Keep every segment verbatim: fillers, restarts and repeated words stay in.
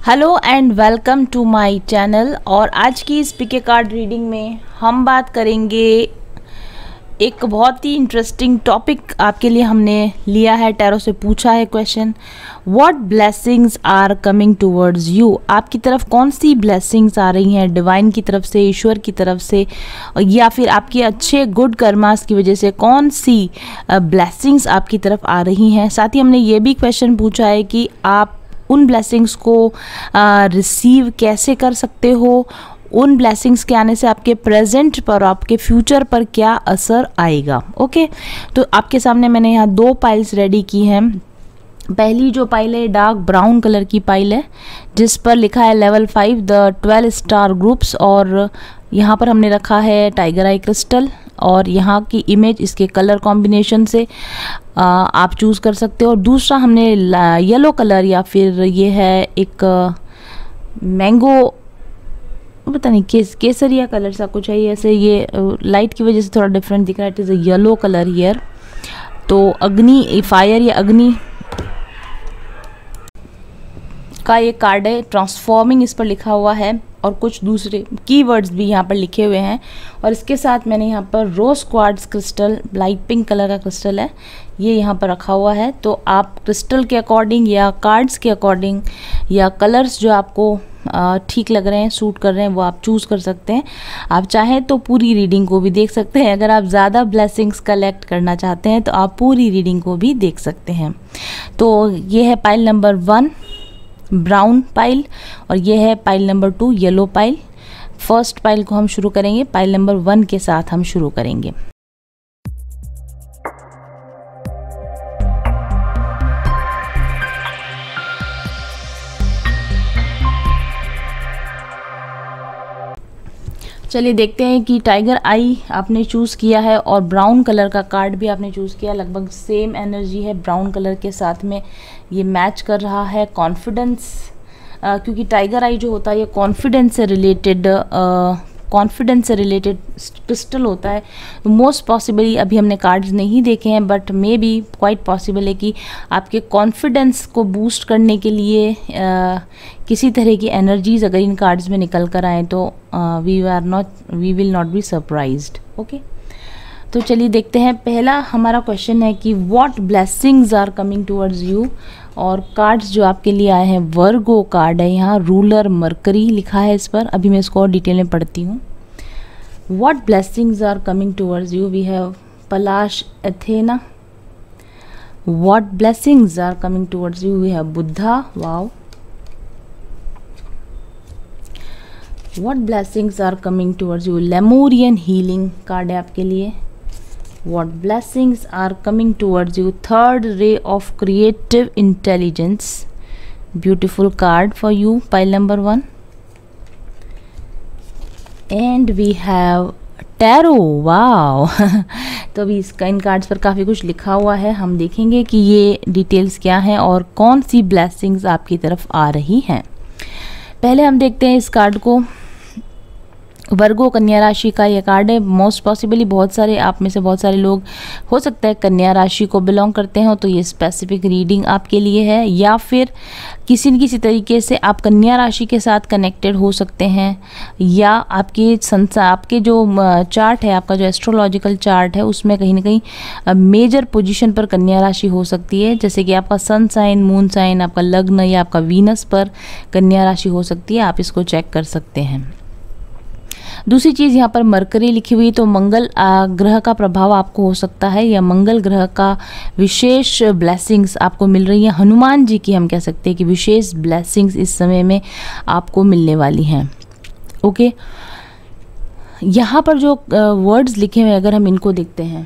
Hello and welcome to my channel. और आज की इस पिके कार्ड रीडिंग में हम बात करेंगे एक बहुत ही इंटरेस्टिंग टॉपिक आपके लिए हमने लिया है। टैरो से पूछा है question, what blessings are coming towards you. आपकी तरफ कौन सी ब्लेसिंग्स आ रही हैं डिवाइन की तरफ से, ईश्वर की तरफ से, या फिर आपके अच्छे गुड कर्मास की वजह से कौन सी ब्लेसिंग्स आपकी तरफ आ रही हैं। साथ ही हमने ये भी क्वेश्चन पूछा है कि आप उन ब्लेसिंग्स को रिसीव uh, कैसे कर सकते हो, उन ब्लेसिंग्स के आने से आपके प्रेजेंट पर, आपके फ्यूचर पर क्या असर आएगा। ओके, तो आपके सामने मैंने यहाँ दो पाइल्स रेडी की हैं। पहली जो पाइल है डार्क ब्राउन कलर की पाइल है जिस पर लिखा है level five the twelve star groups, और यहाँ पर हमने रखा है टाइगर आई क्रिस्टल, और यहाँ की इमेज इसके कलर कॉम्बिनेशन से आ, आप चूज़ कर सकते हो। और दूसरा हमने येलो कलर, या फिर ये है एक मैंगो, पता नहीं केस केसरिया कलर सा कुछ है ये, ऐसे ये लाइट की वजह से थोड़ा डिफरेंट दिख रहा है। It is a yellow colour here. तो अग्नि, फायर या अग्नि का ये कार्ड है, ट्रांसफॉर्मिंग इस पर लिखा हुआ है, और कुछ दूसरे कीवर्ड्स भी यहाँ पर लिखे हुए हैं। और इसके साथ मैंने यहाँ पर rose quartz crystal, light pink colour का क्रिस्टल है, ये यहाँ पर रखा हुआ है। तो आप क्रिस्टल के अकॉर्डिंग या कार्ड्स के अकॉर्डिंग या कलर्स जो आपको ठीक लग रहे हैं, सूट कर रहे हैं, वो आप चूज़ कर सकते हैं। आप चाहें तो पूरी रीडिंग को भी देख सकते हैं। अगर आप ज़्यादा ब्लेसिंग्स कलेक्ट करना चाहते हैं तो आप पूरी रीडिंग को भी देख सकते हैं। तो ये है pile number one brown pile, और ये है pile number two yellow pile. First pile को हम शुरू करेंगे, पाइल नंबर वन के साथ हम शुरू करेंगे। चलिए देखते हैं कि टाइगर आई आपने चूज़ किया है और ब्राउन कलर का कार्ड भी आपने चूज़ किया। लगभग सेम एनर्जी है, ब्राउन कलर के साथ में ये मैच कर रहा है। कॉन्फिडेंस, क्योंकि टाइगर आई जो होता है ये कॉन्फिडेंस से रिलेटेड कॉन्फिडेंस से रिलेटेड क्रिस्टल होता है। मोस्ट पॉसिबली अभी हमने कार्ड्स नहीं देखे हैं, but may be quite possible है कि आपके कॉन्फिडेंस को बूस्ट करने के लिए uh, किसी तरह की एनर्जीज अगर इन कार्ड्स में निकल कर आए तो we are not we will not be surprised. Okay, तो चलिए देखते हैं। पहला हमारा क्वेश्चन है कि what blessings are coming towards you. और कार्ड्स जो आपके लिए आए हैं, वर्गो कार्ड है, यहाँ रूलर मरकरी लिखा है इस पर। अभी मैं इसको और डिटेल में पढ़ती हूँ। What blessings are coming towards you, we have Pallas Athena. What blessings are coming towards you, we have Buddha. Wow. What blessings are coming towards you, Lemurian healing card है आपके लिए। What blessings are coming towards you, third ray of creative intelligence, beautiful card for you, pile number one. And we have tarot, wow तो अभी इसका इन cards पर काफ़ी कुछ लिखा हुआ है। हम देखेंगे कि ये डिटेल्स क्या हैं और कौन सी ब्लेसिंग्स आपकी तरफ आ रही हैं। पहले हम देखते हैं इस कार्ड को। वर्गो कन्या राशि का ये कार्ड है। मोस्ट पॉसिबली बहुत सारे आप में से बहुत सारे लोग हो सकता है कन्या राशि को बिलोंग करते हो, तो ये स्पेसिफिक रीडिंग आपके लिए है। या फिर किसी न किसी तरीके से आप कन्या राशि के साथ कनेक्टेड हो सकते हैं, या आपके संसार आपके जो चार्ट है, आपका जो एस्ट्रोलॉजिकल चार्ट है, उसमें कहीं ना कहीं मेजर पोजीशन पर कन्या राशि हो सकती है। जैसे कि आपका सन साइन, मून साइन, आपका लग्न या आपका वीनस पर कन्या राशि हो सकती है। आप इसको चेक कर सकते हैं। दूसरी चीज़ यहाँ पर मरकरी लिखी हुई, तो मंगल ग्रह का प्रभाव आपको हो सकता है, या मंगल ग्रह का विशेष ब्लेसिंग्स आपको मिल रही हैं। हनुमान जी की हम कह सकते हैं कि विशेष ब्लेसिंग्स इस समय में आपको मिलने वाली हैं। ओके, यहाँ पर जो वर्ड्स लिखे हुए अगर हम इनको देखते हैं,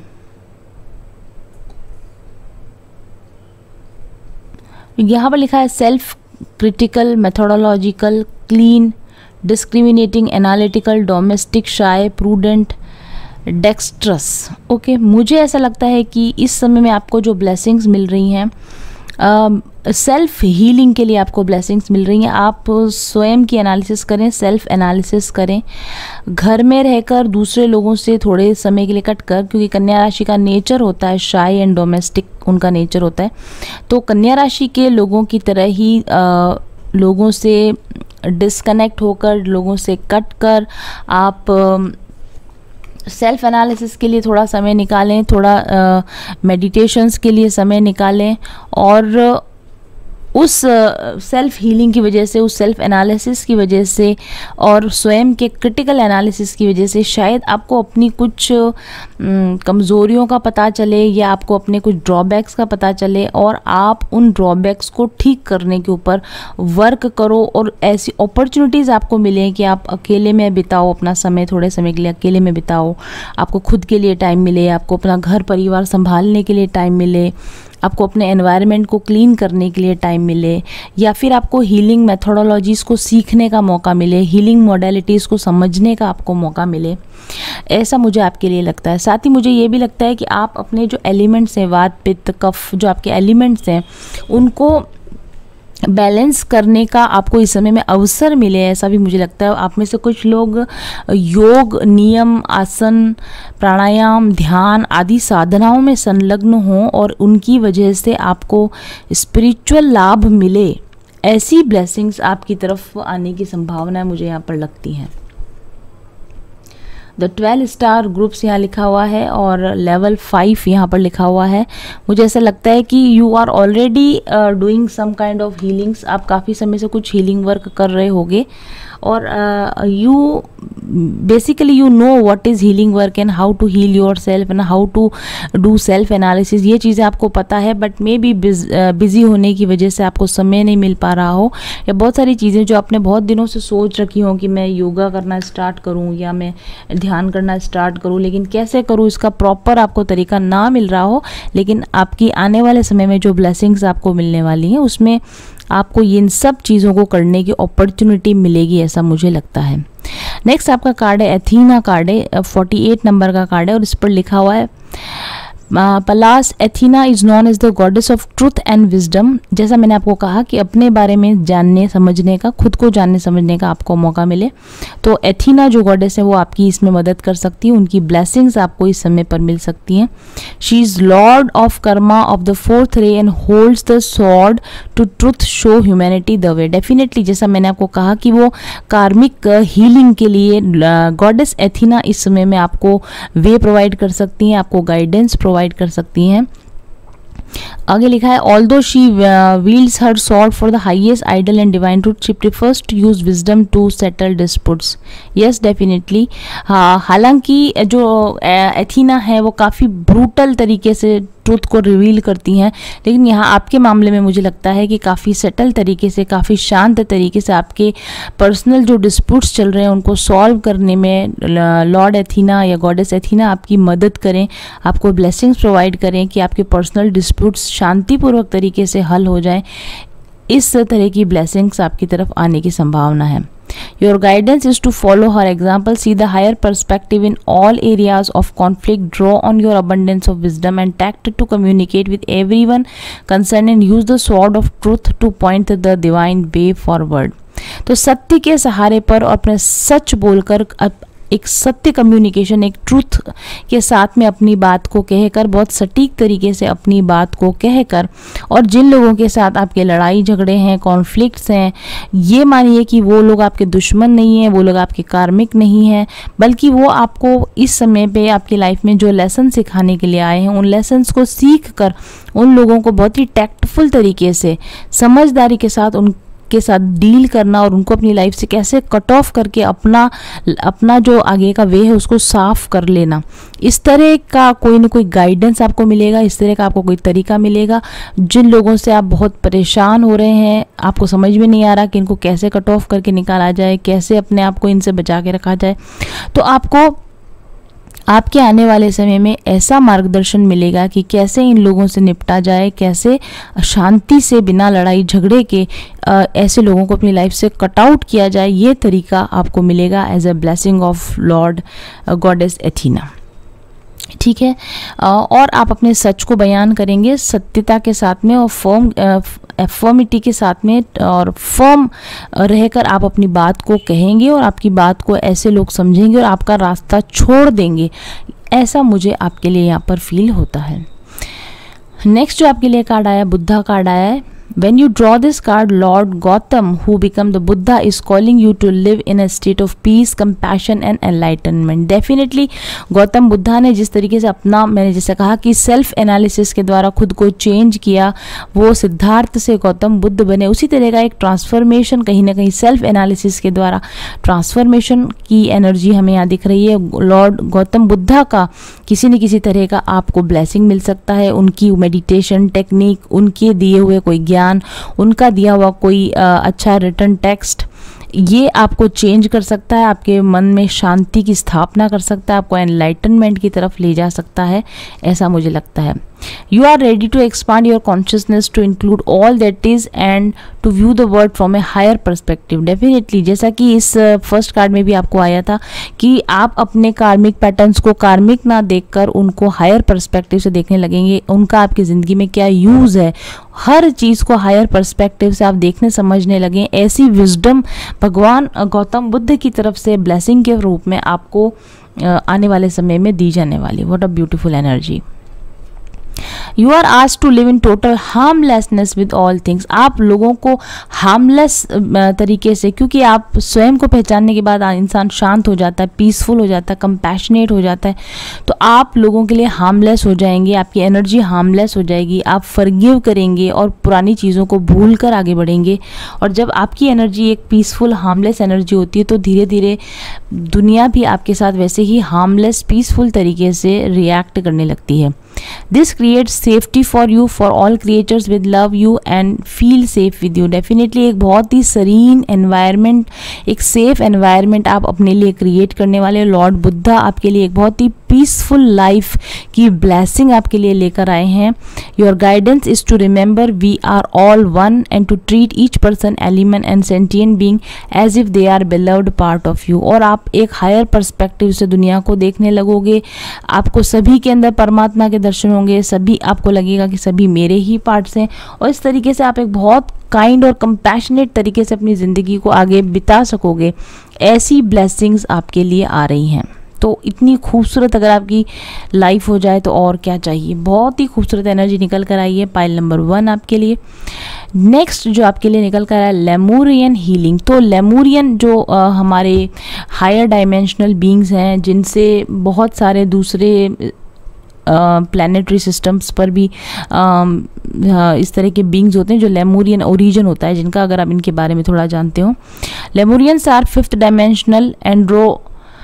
यहाँ पर लिखा है self critical, methodological, clean, discriminating, analytical, domestic, shy, prudent, dextrous. Okay, मुझे ऐसा लगता है कि इस समय में आपको जो ब्लेसिंग्स मिल रही हैं, सेल्फ हीलिंग के लिए आपको ब्लेसिंग्स मिल रही हैं। आप स्वयं की एनालिसिस करें, सेल्फ एनालिसिस करें, घर में रहकर दूसरे लोगों से थोड़े समय के लिए कट कर, क्योंकि कन्या राशि का नेचर होता है शाय एंड डोमेस्टिक, उनका नेचर होता है। तो कन्या राशि के लोगों की तरह ही आ, लोगों से डिस्कनेक्ट होकर, लोगों से कट कर आप सेल्फ एनालिसिस के लिए थोड़ा समय निकालें, थोड़ा मेडिटेशंस के लिए समय निकालें और उस सेल्फ uh, हीलिंग की वजह से, उस सेल्फ एनालिसिस की वजह से और स्वयं के क्रिटिकल एनालिसिस की वजह से शायद आपको अपनी कुछ um, कमज़ोरियों का पता चले या आपको अपने कुछ ड्रॉबैक्स का पता चले और आप उन ड्रॉबैक्स को ठीक करने के ऊपर वर्क करो और ऐसी अपॉर्चुनिटीज़ आपको मिलें कि आप अकेले में बिताओ अपना समय, थोड़े समय के लिए अकेले में बिताओ, आपको खुद के लिए टाइम मिले, आपको अपना घर परिवार संभालने के लिए टाइम मिले, आपको अपने एनवायरनमेंट को क्लीन करने के लिए टाइम मिले, या फिर आपको हीलिंग मेथोडोलॉजीज़ को सीखने का मौका मिले, हीलिंग मॉडलिटीज़ को समझने का आपको मौका मिले। ऐसा मुझे आपके लिए लगता है। साथ ही मुझे ये भी लगता है कि आप अपने जो एलिमेंट्स हैं, वात पित्त कफ, जो आपके एलिमेंट्स हैं उनको बैलेंस करने का आपको इस समय में अवसर मिले, ऐसा भी मुझे लगता है। आप में से कुछ लोग योग, नियम, आसन, प्राणायाम, ध्यान आदि साधनाओं में संलग्न हों और उनकी वजह से आपको स्पिरिचुअल लाभ मिले, ऐसी ब्लेसिंग्स आपकी तरफ आने की संभावना मुझे यहाँ पर लगती हैं। द ट्वेल्व स्टार ग्रुप्स यहाँ लिखा हुआ है और लेवल फाइव यहाँ पर लिखा हुआ है। मुझे ऐसा लगता है कि you are already doing some kind of healings. आप काफ़ी समय से कुछ हीलिंग वर्क कर रहे होंगे और you basically you know what is healing work and how to heal yourself and how to do self analysis. ये चीज़ें आपको पता है, बट मे बी बिजी होने की वजह से आपको समय नहीं मिल पा रहा हो, या बहुत सारी चीज़ें जो आपने बहुत दिनों से सोच रखी हो कि मैं योगा करना स्टार्ट करूं या मैं ध्यान करना स्टार्ट करूं, लेकिन कैसे करूं इसका प्रॉपर आपको तरीका ना मिल रहा हो। लेकिन आपकी आने वाले समय में जो ब्लेसिंग्स आपको मिलने वाली हैं उसमें आपको इन सब चीज़ों को करने की अपॉर्चुनिटी मिलेगी, ऐसा मुझे लगता है। नेक्स्ट आपका कार्ड है एथीना कार्ड है, अड़तालीस नंबर का कार्ड है और इस पर लिखा हुआ है Pallas Athena is known as the goddess of truth and wisdom. जैसा मैंने आपको कहा कि अपने बारे में जानने समझने का, खुद को जानने समझने का आपको मौका मिले, तो एथीना जो गॉडेस है वो आपकी इसमें मदद कर सकती है। उनकी ब्लेसिंग्स आपको इस समय पर मिल सकती हैं। She is lord of karma of the fourth ray and holds the sword to truth show humanity the way. Definitely जैसा मैंने आपको कहा कि वो कार्मिक हीलिंग के लिए गॉडेस एथीना इस समय में आपको वे प्रोवाइड कर सकती हैं, आपको गाइडेंस प्रोवाइड कर सकती हैं। आगे लिखा है although she wields her sword for the highest ideal and divine truth, she prefers to use wisdom to settle disputes. Yes, definitely. हाँ, हालांकि जो एथीना है वो काफ़ी ब्रूटल तरीके से ट्रूथ को रिवील करती हैं, लेकिन यहाँ आपके मामले में मुझे लगता है कि काफ़ी सेटल तरीके से, काफ़ी शांत तरीके से आपके पर्सनल जो डिस्प्यूट्स चल रहे हैं उनको सॉल्व करने में लॉर्ड एथीना या गॉडेस एथीना आपकी मदद करें, आपको ब्लेसिंग्स प्रोवाइड करें कि आपके पर्सनल डिस्प्यूट्स शांतिपूर्वक तरीके से हल हो जाएं। इस तरह की ब्लेसिंग्स आपकी तरफ आने की संभावना है। Your guidance is to follow her example, see the higher perspective in all areas of conflict, draw on your abundance of wisdom and tact to communicate with everyone concerned and use the sword of truth to point the divine way forward. तो सत्य के सहारे पर और अपने सच बोलकर एक सत्य कम्युनिकेशन, एक ट्रूथ के साथ में अपनी बात को कहकर, बहुत सटीक तरीके से अपनी बात को कहकर, और जिन लोगों के साथ आपके लड़ाई झगड़े हैं, कॉन्फ्लिक्ट्स हैं, ये मानिए कि वो लोग आपके दुश्मन नहीं हैं, वो लोग आपके कार्मिक नहीं हैं, बल्कि वो आपको इस समय पे आपकी लाइफ में जो लेसन सिखाने के लिए आए हैं, उन लेसन्स को सीख कर उन लोगों को बहुत ही टैक्टफुल तरीके से, समझदारी के साथ उन के साथ डील करना और उनको अपनी लाइफ से कैसे कट ऑफ करके अपना अपना जो आगे का वे है उसको साफ कर लेना। इस तरह का कोई ना कोई गाइडेंस आपको मिलेगा, इस तरह का आपको कोई तरीका मिलेगा। जिन लोगों से आप बहुत परेशान हो रहे हैं, आपको समझ में नहीं आ रहा कि इनको कैसे कट ऑफ करके निकाला जाए, कैसे अपने आप को इनसे बचा के रखा जाए, तो आपको आपके आने वाले समय में ऐसा मार्गदर्शन मिलेगा कि कैसे इन लोगों से निपटा जाए, कैसे शांति से बिना लड़ाई झगड़े के आ, ऐसे लोगों को अपनी लाइफ से कट आउट किया जाए। ये तरीका आपको मिलेगा as a blessing of lord goddess Athena. ठीक है, और आप अपने सच को बयान करेंगे सत्यता के साथ में और फर्म एफर्मिटी के साथ में, और फर्म रहकर आप अपनी बात को कहेंगे और आपकी बात को ऐसे लोग समझेंगे और आपका रास्ता छोड़ देंगे। ऐसा मुझे आपके लिए यहाँ पर फील होता है। नेक्स्ट जो आपके लिए कार्ड आया, बुद्धा कार्ड आया है। When you draw this card, Lord Gautam, who become the Buddha, is calling you to live in a state of peace, compassion and enlightenment. Definitely Gautam Buddha ने जिस तरीके से अपना, मैंने जैसे कहा कि सेल्फ एनालिसिस के द्वारा खुद को चेंज किया, वो सिद्धार्थ से गौतम बुद्ध बने, उसी तरह का एक ट्रांसफॉर्मेशन कहीं ना कहीं सेल्फ एनालिसिस के द्वारा ट्रांसफॉर्मेशन की एनर्जी हमें यहाँ दिख रही है। लॉर्ड गौतम बुद्धा का किसी न किसी तरह का आपको ब्लेसिंग मिल सकता है, उनकी मेडिटेशन टेक्निक, उनके दिए हुए कोई ज्ञान, उनका दिया हुआ कोई आ, अच्छा रिटर्न टेक्स्ट, ये आपको चेंज कर सकता है, आपके मन में शांति की स्थापना कर सकता है, आपको एनलाइटनमेंट की तरफ ले जा सकता है, ऐसा मुझे लगता है। You are ready to expand your consciousness to include all that is and to view the world from a higher perspective. Definitely, जैसा कि इस फर्स्ट कार्ड में भी आपको आया था कि आप अपने कार्मिक पैटर्न्स को कार्मिक ना देखकर उनको हायर पर्सपेक्टिव से देखने लगेंगे, उनका आपकी ज़िंदगी में क्या यूज़ है, हर चीज़ को हायर पर्सपेक्टिव से आप देखने समझने लगें। ऐसी विजडम भगवान गौतम बुद्ध की तरफ से ब्लेसिंग के रूप में आपको आने वाले समय में दी जाने वाली। What a beautiful energy. You are asked to live in total harmlessness with all things. आप लोगों को हार्मलेस तरीके से, क्योंकि आप स्वयं को पहचानने के बाद इंसान शांत हो जाता है, पीसफुल हो जाता है, कंपैशनेट हो जाता है, तो आप लोगों के लिए हार्मलेस हो जाएंगे, आपकी एनर्जी हार्मलेस हो जाएगी, आप फॉरगिव करेंगे और पुरानी चीज़ों को भूल कर आगे बढ़ेंगे। और जब आपकी एनर्जी एक पीसफुल हार्मलेस एनर्जी होती है तो धीरे धीरे दुनिया भी आपके साथ वैसे ही हार्मलेस पीसफुल तरीके से रिएक्ट करने लगती है। This creates safety for you, for all creatures with love you and feel safe with you. Definitely एक बहुत ही serene environment, एक safe environment आप अपने लिए create करने वाले। लॉर्ड बुद्धा आपके लिए एक बहुत ही पीसफुल लाइफ की ब्लेसिंग आपके लिए लेकर आए हैं। Your guidance is to remember we are all one and to treat each person, element and sentient being as if they are beloved part of you. और आप एक हायर पर्सपेक्टिव से दुनिया को देखने लगोगे, आपको सभी के अंदर परमात्मा के दर्शन होंगे, सभी आपको लगेगा कि सभी मेरे ही पार्ट्स हैं, और इस तरीके से आप एक बहुत काइंड और कंपैशनेट तरीके से अपनी ज़िंदगी को आगे बिता सकोगे। ऐसी ब्लेसिंग्स आपके लिए आ रही हैं। तो इतनी खूबसूरत अगर आपकी लाइफ हो जाए तो और क्या चाहिए। बहुत ही खूबसूरत एनर्जी निकल कर आई है पाइल नंबर वन आपके लिए। नेक्स्ट जो आपके लिए निकल कर आया लेमूरियन हीलिंग। तो लेमूरियन जो आ, हमारे हायर डायमेंशनल बीइंग्स हैं, जिनसे बहुत सारे दूसरे प्लानिटरी सिस्टम्स पर भी आ, इस तरह के बींग्स होते हैं जो लेमूरियन ओरिजिन होता है, जिनका अगर आप इनके बारे में थोड़ा जानते हो। Lemurians are fifth dimensional andro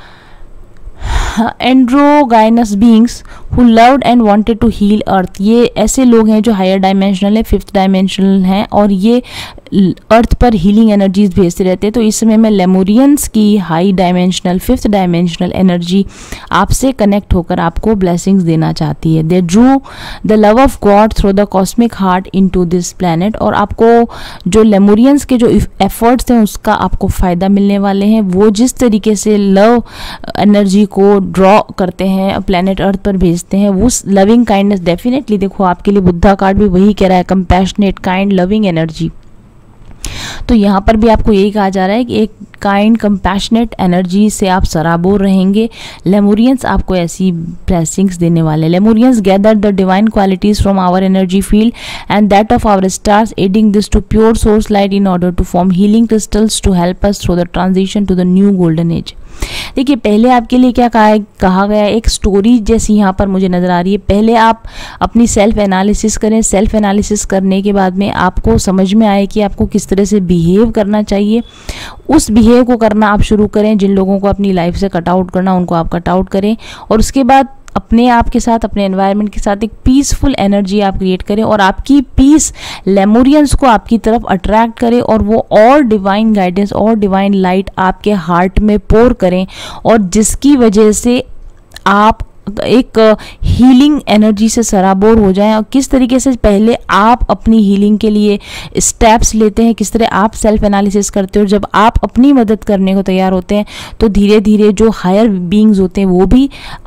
androgynous beings who loved and wanted to heal earth. ये ऐसे लोग हैं जो हायर डायमेंशनल है, फिफ्थ डायमेंशनल हैं, और ये अर्थ पर हीलिंग एनर्जीज भेजते रहते हैं। तो इस समय में लेमूरियंस की high dimensional fifth dimensional energy आपसे कनेक्ट होकर आपको ब्लेसिंग्स देना चाहती है। They drew the love of God through the cosmic heart into this planet. और आपको जो लेमूरियंस के जो एफर्ट्स हैं उसका आपको फ़ायदा मिलने वाले हैं। वो जिस तरीके से लव एनर्जी को ड्रॉ करते हैं, प्लैनेट अर्थ पर भेजते हैं, वो लविंग काइंडनेस डेफिनेटली, देखो आपके लिए बुद्धा कार्ड भी वही कह रहा है, कंपैशनेट काइंड लविंग एनर्जी। तो यहाँ पर भी आपको यही कहा जा रहा है कि एक काइंड कंपैशनेट एनर्जी से आप सराबोर रहेंगे। लेमूरियंस आपको ऐसी ब्लेसिंग्स देने वाले। Lemurians gather the divine qualities from our energy field and that of our stars, adding this to pure source light in order to form healing crystals to help us through the transition to the new golden age. देखिए पहले आपके लिए क्या कहा कहा गया, एक story जैसी यहाँ पर मुझे नज़र आ रही है। पहले आप अपनी सेल्फ एनालिसिस करें, सेल्फ एनालिसिस करने के बाद में आपको समझ में आए कि आपको किस तरह से बिहेव करना चाहिए, उस बिहेव को करना आप शुरू करें। जिन लोगों को अपनी लाइफ से कट आउट करना उनको आप कट आउट करें, और उसके बाद अपने आप के साथ, अपने एनवायरनमेंट के साथ एक पीसफुल एनर्जी आप क्रिएट करें, और आपकी पीस लेमूरियंस को आपकी तरफ अट्रैक्ट करे, और वो और डिवाइन गाइडेंस और डिवाइन लाइट आपके हार्ट में पोर करें, और जिसकी वजह से आप एक हीलिंग एनर्जी से सराबोर हो जाएं। और किस तरीके से पहले आप अपनी हीलिंग के लिए स्टेप्स लेते हैं, किस तरह आप सेल्फ एनालिसिस करते हो, जब आप अपनी मदद करने को तैयार होते हैं तो धीरे धीरे जो हायर बीइंग्स होते हैं वो भी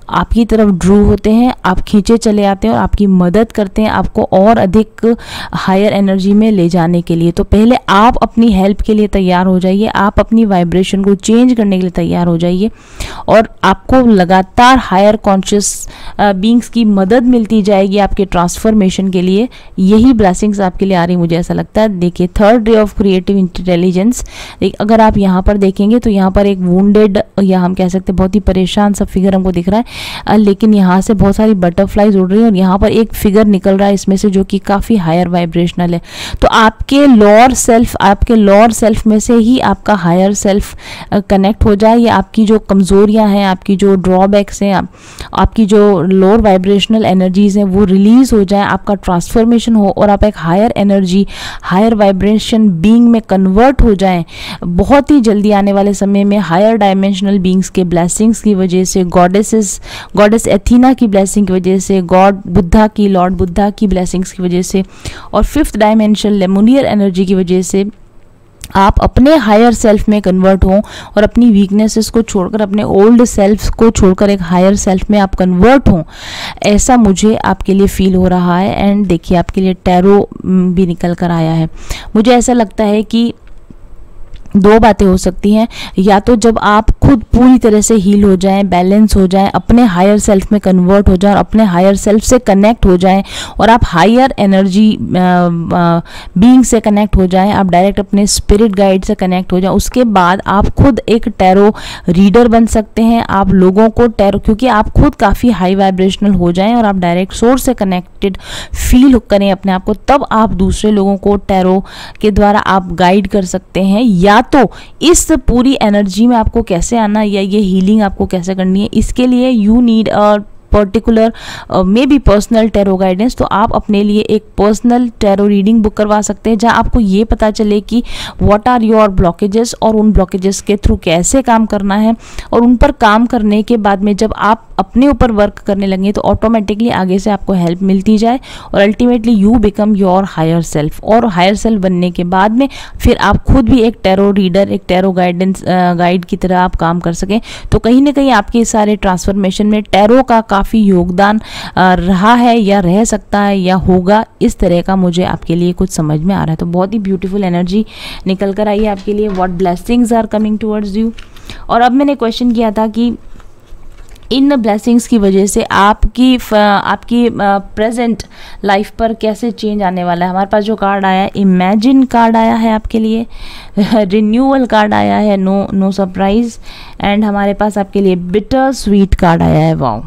आपकी तरफ ड्रू होते हैं, आप खींचे चले आते हैं और आपकी मदद करते हैं आपको और अधिक हायर एनर्जी में ले जाने के लिए। तो पहले आप अपनी हेल्प के लिए तैयार हो जाइए, आप अपनी वाइब्रेशन को चेंज करने के लिए तैयार हो जाइए और आपको लगातार हायर कॉन्शियस बीइंग्स की मदद मिलती जाएगी आपके ट्रांसफॉर्मेशन के लिए। यही ब्लेसिंग्स आपके लिए आ रही, मुझे ऐसा लगता है। देखिए, third ray of creative intelligence, अगर आप यहाँ पर देखेंगे तो यहाँ पर एक वुंडेड या हम कह सकते हैं बहुत ही परेशान सा फिगर हमको दिख रहा है, लेकिन यहाँ से बहुत सारी बटरफ्लाईज उड़ रही हैं और यहाँ पर एक फिगर निकल रहा है इसमें से जो कि काफ़ी हायर वाइब्रेशनल है। तो आपके लोअर सेल्फ आपके लोअर सेल्फ में से ही आपका हायर सेल्फ कनेक्ट हो जाए, या आपकी जो कमज़ोरियाँ हैं, आपकी जो ड्रॉबैक्स हैं, आप, आपकी जो लोअर वाइब्रेशनल एनर्जीज़ हैं वो रिलीज़ हो जाए, आपका ट्रांसफॉर्मेशन हो और आप एक higher energy higher vibration being में कन्वर्ट हो जाएं। बहुत ही जल्दी आने वाले समय में हायर डायमेंशनल बीइंग्स के ब्लेसिंग्स की वजह से, गॉडेसेस गॉडेस एथीना की ब्लेसिंग की वजह से, गॉड बुद्धा की लॉर्ड बुद्धा की ब्लेसिंग्स की वजह से और फिफ्थ डायमेंशनल लेमुनियर एनर्जी की वजह से आप अपने हायर सेल्फ में कन्वर्ट हों और अपनी वीकनेसेस को छोड़कर, अपने ओल्ड सेल्फ को छोड़कर एक हायर सेल्फ में आप कन्वर्ट हों, ऐसा मुझे आपके लिए फील हो रहा है। एंड देखिए, आपके लिए टैरो भी निकल कर आया है। मुझे ऐसा लगता है कि दो बातें हो सकती हैं, या तो जब आप खुद पूरी तरह से हील हो जाएं, बैलेंस हो जाएं, अपने हायर सेल्फ में कन्वर्ट हो जाएं और अपने हायर सेल्फ से कनेक्ट हो जाएं और आप हायर एनर्जी बीइंग से कनेक्ट हो जाएं, आप डायरेक्ट अपने स्पिरिट गाइड से कनेक्ट हो जाएं, उसके बाद आप खुद एक टैरो रीडर बन सकते हैं। आप लोगों को टैरो, क्योंकि आप खुद काफ़ी हाई वाइब्रेशनल हो जाएं और आप डायरेक्ट सोर्स से कनेक्टेड फील करें अपने आप को, तब आप दूसरे लोगों को टैरो के द्वारा आप गाइड कर सकते हैं। या तो इस पूरी एनर्जी में आपको कैसे आना या ये हीलिंग आपको कैसे करनी है, इसके लिए you need a particular may be personal tarot guidance. तो आप अपने लिए एक पर्सनल टैरो रीडिंग बुक करवा सकते हैं, जहां आपको ये पता चले कि व्हाट आर योर ब्लॉकेजेस और उन ब्लॉकेजेस के थ्रू कैसे काम करना है। और उन पर काम करने के बाद में जब आप अपने ऊपर वर्क करने लगे तो ऑटोमेटिकली आगे से आपको हेल्प मिलती जाए और ultimately you become your higher self. और हायर सेल्फ बनने के बाद में फिर आप खुद भी एक टैरो रीडर, एक टैरो गाइडेंस गाइड की तरह आप काम कर सकें। तो कहीं ना कहीं आपके सारे ट्रांसफॉर्मेशन में टैरो का काफ़ी योगदान रहा है या रह सकता है या होगा, इस तरह का मुझे आपके लिए कुछ समझ में आ रहा है। तो बहुत ही ब्यूटीफुल एनर्जी निकल कर आई है आपके लिए। What blessings are coming towards you. और अब मैंने क्वेश्चन किया था कि इन ब्लेसिंग्स की वजह से आपकी आपकी प्रेजेंट लाइफ पर कैसे चेंज आने वाला है। हमारे पास जो कार्ड आया है, इमेजिन कार्ड आया है आपके लिए, रिन्यूअल कार्ड आया है, नो नो सरप्राइज, एंड हमारे पास आपके लिए बिटर स्वीट कार्ड आया है। वाओ,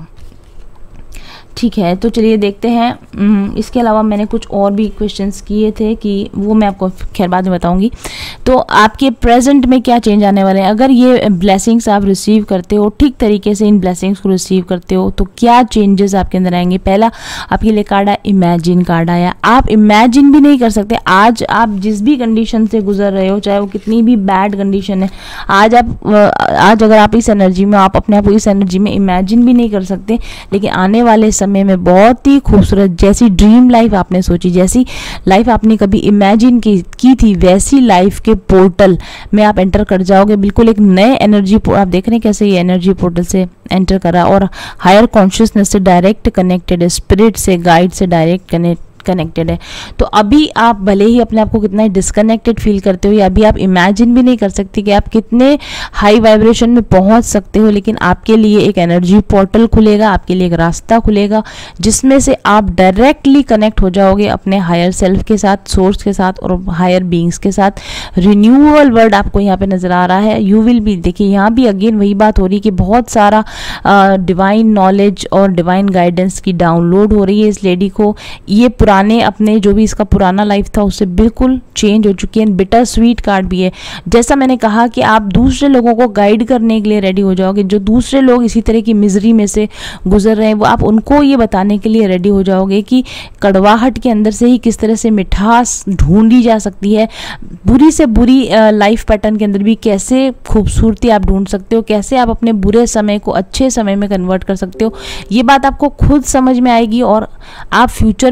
ठीक है। तो चलिए देखते हैं। इसके अलावा मैंने कुछ और भी क्वेश्चंस किए थे कि वो मैं आपको खैर बाद में बताऊंगी। तो आपके प्रेजेंट में क्या चेंज आने वाले हैं, अगर ये ब्लेसिंग्स आप रिसीव करते हो, ठीक तरीके से इन ब्लेसिंग्स को रिसीव करते हो, तो क्या चेंजेस आपके अंदर आएंगे। पहला आपके लिए कार्ड आया इमेजिन कार्ड आया। आप इमेजिन भी नहीं कर सकते, आज आप जिस भी कंडीशन से गुजर रहे हो, चाहे वो कितनी भी बैड कंडीशन है, आज आप आज अगर आप इस एनर्जी में, आप अपने आप को इस एनर्जी में इमेजिन भी नहीं कर सकते, लेकिन आने वाले समय में बहुत ही खूबसूरत, जैसी ड्रीम लाइफ आपने सोची, जैसी लाइफ आपने कभी इमेजिन की, की थी, वैसी लाइफ के पोर्टल में आप एंटर कर जाओगे। बिल्कुल एक नए एनर्जी, आप देख रहे हैं कैसे ये एनर्जी पोर्टल से एंटर करा और हायर कॉन्शियसनेस से डायरेक्ट कनेक्टेड है, स्पिरिट से, गाइड से डायरेक्ट कनेक्ट कनेक्टेड है। तो अभी आप भले ही अपने आप को कितना डिस्कनेक्टेड फील करते हो, या अभी आप इमेजिन भी नहीं कर सकते कि आप कितने हाई वाइब्रेशन में पहुंच सकते हो, लेकिन आपके लिए एक एनर्जी पोर्टल खुलेगा, आपके लिए एक रास्ता खुलेगा जिसमें से आप डायरेक्टली कनेक्ट हो जाओगे अपने हायर सेल्फ के साथ, सोर्स के साथ और हायर बीइंग्स के साथ। रिन्यूअल वर्ड आपको यहाँ पे नजर आ रहा है, यू विल बी। देखिए यहाँ भी अगेन वही बात हो रही कि बहुत सारा डिवाइन नॉलेज और डिवाइन गाइडेंस की डाउनलोड हो रही है इस लेडी को। ये पुराने अपने जो भी इसका पुराना लाइफ था उससे बिल्कुल चेंज हो चुकी है। बिटर स्वीट कार्ड भी है। जैसा मैंने कहा कि आप दूसरे लोगों को गाइड करने के लिए रेडी हो जाओगे, जो दूसरे लोग इसी तरह की मिजरी में से गुजर रहे हैं, वो आप उनको ये बताने के लिए रेडी हो जाओगे कि कड़वाहट के अंदर से ही किस तरह से मिठास ढूंढी जा सकती है, बुरी से बुरी लाइफ पैटर्न के अंदर भी कैसे खूबसूरती आप ढूंढ सकते हो, कैसे आप अपने बुरे समय को अच्छे समय में कन्वर्ट कर सकते हो। ये बात आपको खुद समझ में आएगी और आप फ्यूचर में इस बात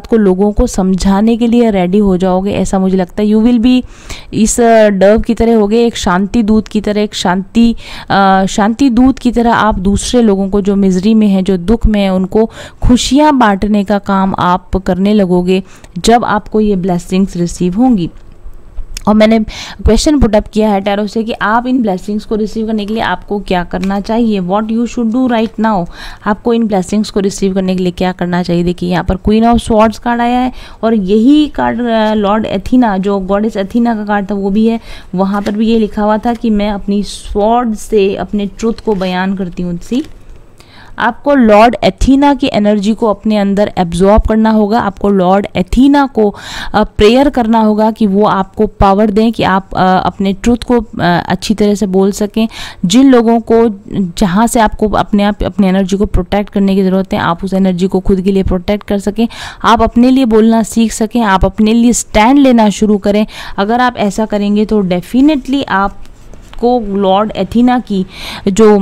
बात को लोगों को समझाने के लिए रेडी हो जाओगे, ऐसा मुझे लगता है। यू विल बी इस डव की तरह होगे, एक शांति दूत की तरह, एक शांति शांति दूत की तरह आप दूसरे लोगों को जो मिजरी में है, जो दुख में है, उनको खुशियाँ बांटने का काम आप करने लगोगे जब आपको ये ब्लेसिंग्स रिसीव होंगी। और मैंने क्वेश्चन पुटअप किया है टैरो से कि आप इन ब्लेसिंग्स को रिसीव करने के लिए आपको क्या करना चाहिए, what you should do right now. आपको इन ब्लेसिंग्स को रिसीव करने के लिए क्या करना चाहिए। देखिए यहाँ पर क्वीन ऑफ स्वॉर्ड्स कार्ड आया है और यही कार्ड लॉर्ड एथीना, जो गॉडेस एथीना का कार्ड था, वो भी है। वहाँ पर भी ये लिखा हुआ था कि मैं अपनी स्वॉर्ड से अपने ट्रुथ को बयान करती हूँ। सी आपको लॉर्ड एथीना की एनर्जी को अपने अंदर एब्जॉर्ब करना होगा। आपको लॉर्ड एथीना को प्रेयर करना होगा कि वो आपको पावर दें कि आप आ, अपने ट्रुथ को आ, अच्छी तरह से बोल सकें। जिन लोगों को जहाँ से आपको अपने आप अपनी एनर्जी को प्रोटेक्ट करने की ज़रूरत है, आप उस एनर्जी को खुद के लिए प्रोटेक्ट कर सकें। आप अपने लिए बोलना सीख सकें, आप अपने लिए स्टैंड लेना शुरू करें। अगर आप ऐसा करेंगे तो डेफिनेटली आपको लॉर्ड एथीना की जो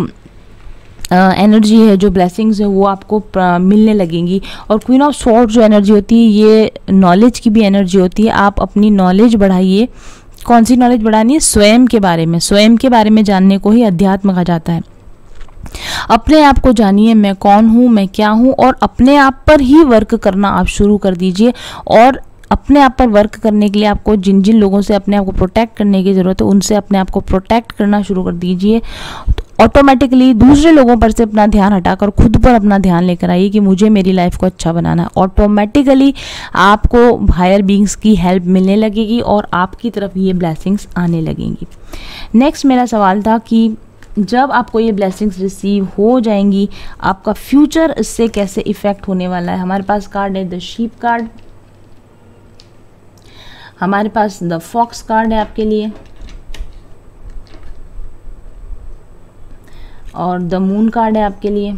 एनर्जी uh, है, जो ब्लेसिंग्स है, वो आपको मिलने लगेंगी। और क्वीन ऑफ स्वॉर्ड जो एनर्जी होती है, ये नॉलेज की भी एनर्जी होती है। आप अपनी नॉलेज बढ़ाइए। कौन सी नॉलेज बढ़ानी है? स्वयं के बारे में। स्वयं के बारे में जानने को ही अध्यात्म कहा जाता है। अपने आप को जानिए, मैं कौन हूँ, मैं क्या हूँ, और अपने आप पर ही वर्क करना आप शुरू कर दीजिए। और अपने आप पर वर्क करने के लिए आपको जिन जिन लोगों से अपने आप को प्रोटेक्ट करने की ज़रूरत है, उनसे अपने आप को प्रोटेक्ट करना शुरू कर दीजिए। तो ऑटोमेटिकली दूसरे लोगों पर से अपना ध्यान हटाकर खुद पर अपना ध्यान लेकर आइए कि मुझे मेरी लाइफ को अच्छा बनाना है। ऑटोमेटिकली आपको हायर बीइंग्स की हेल्प मिलने लगेगी और आपकी तरफ ये ब्लेसिंग्स आने लगेंगी। नेक्स्ट मेरा सवाल था कि जब आपको ये ब्लेसिंग्स रिसीव हो जाएंगी, आपका फ्यूचर इससे कैसे इफेक्ट होने वाला है। हमारे पास कार्ड है द शीप कार्ड, हमारे पास द फॉक्स कार्ड है आपके लिए, और द मून कार्ड है आपके लिए,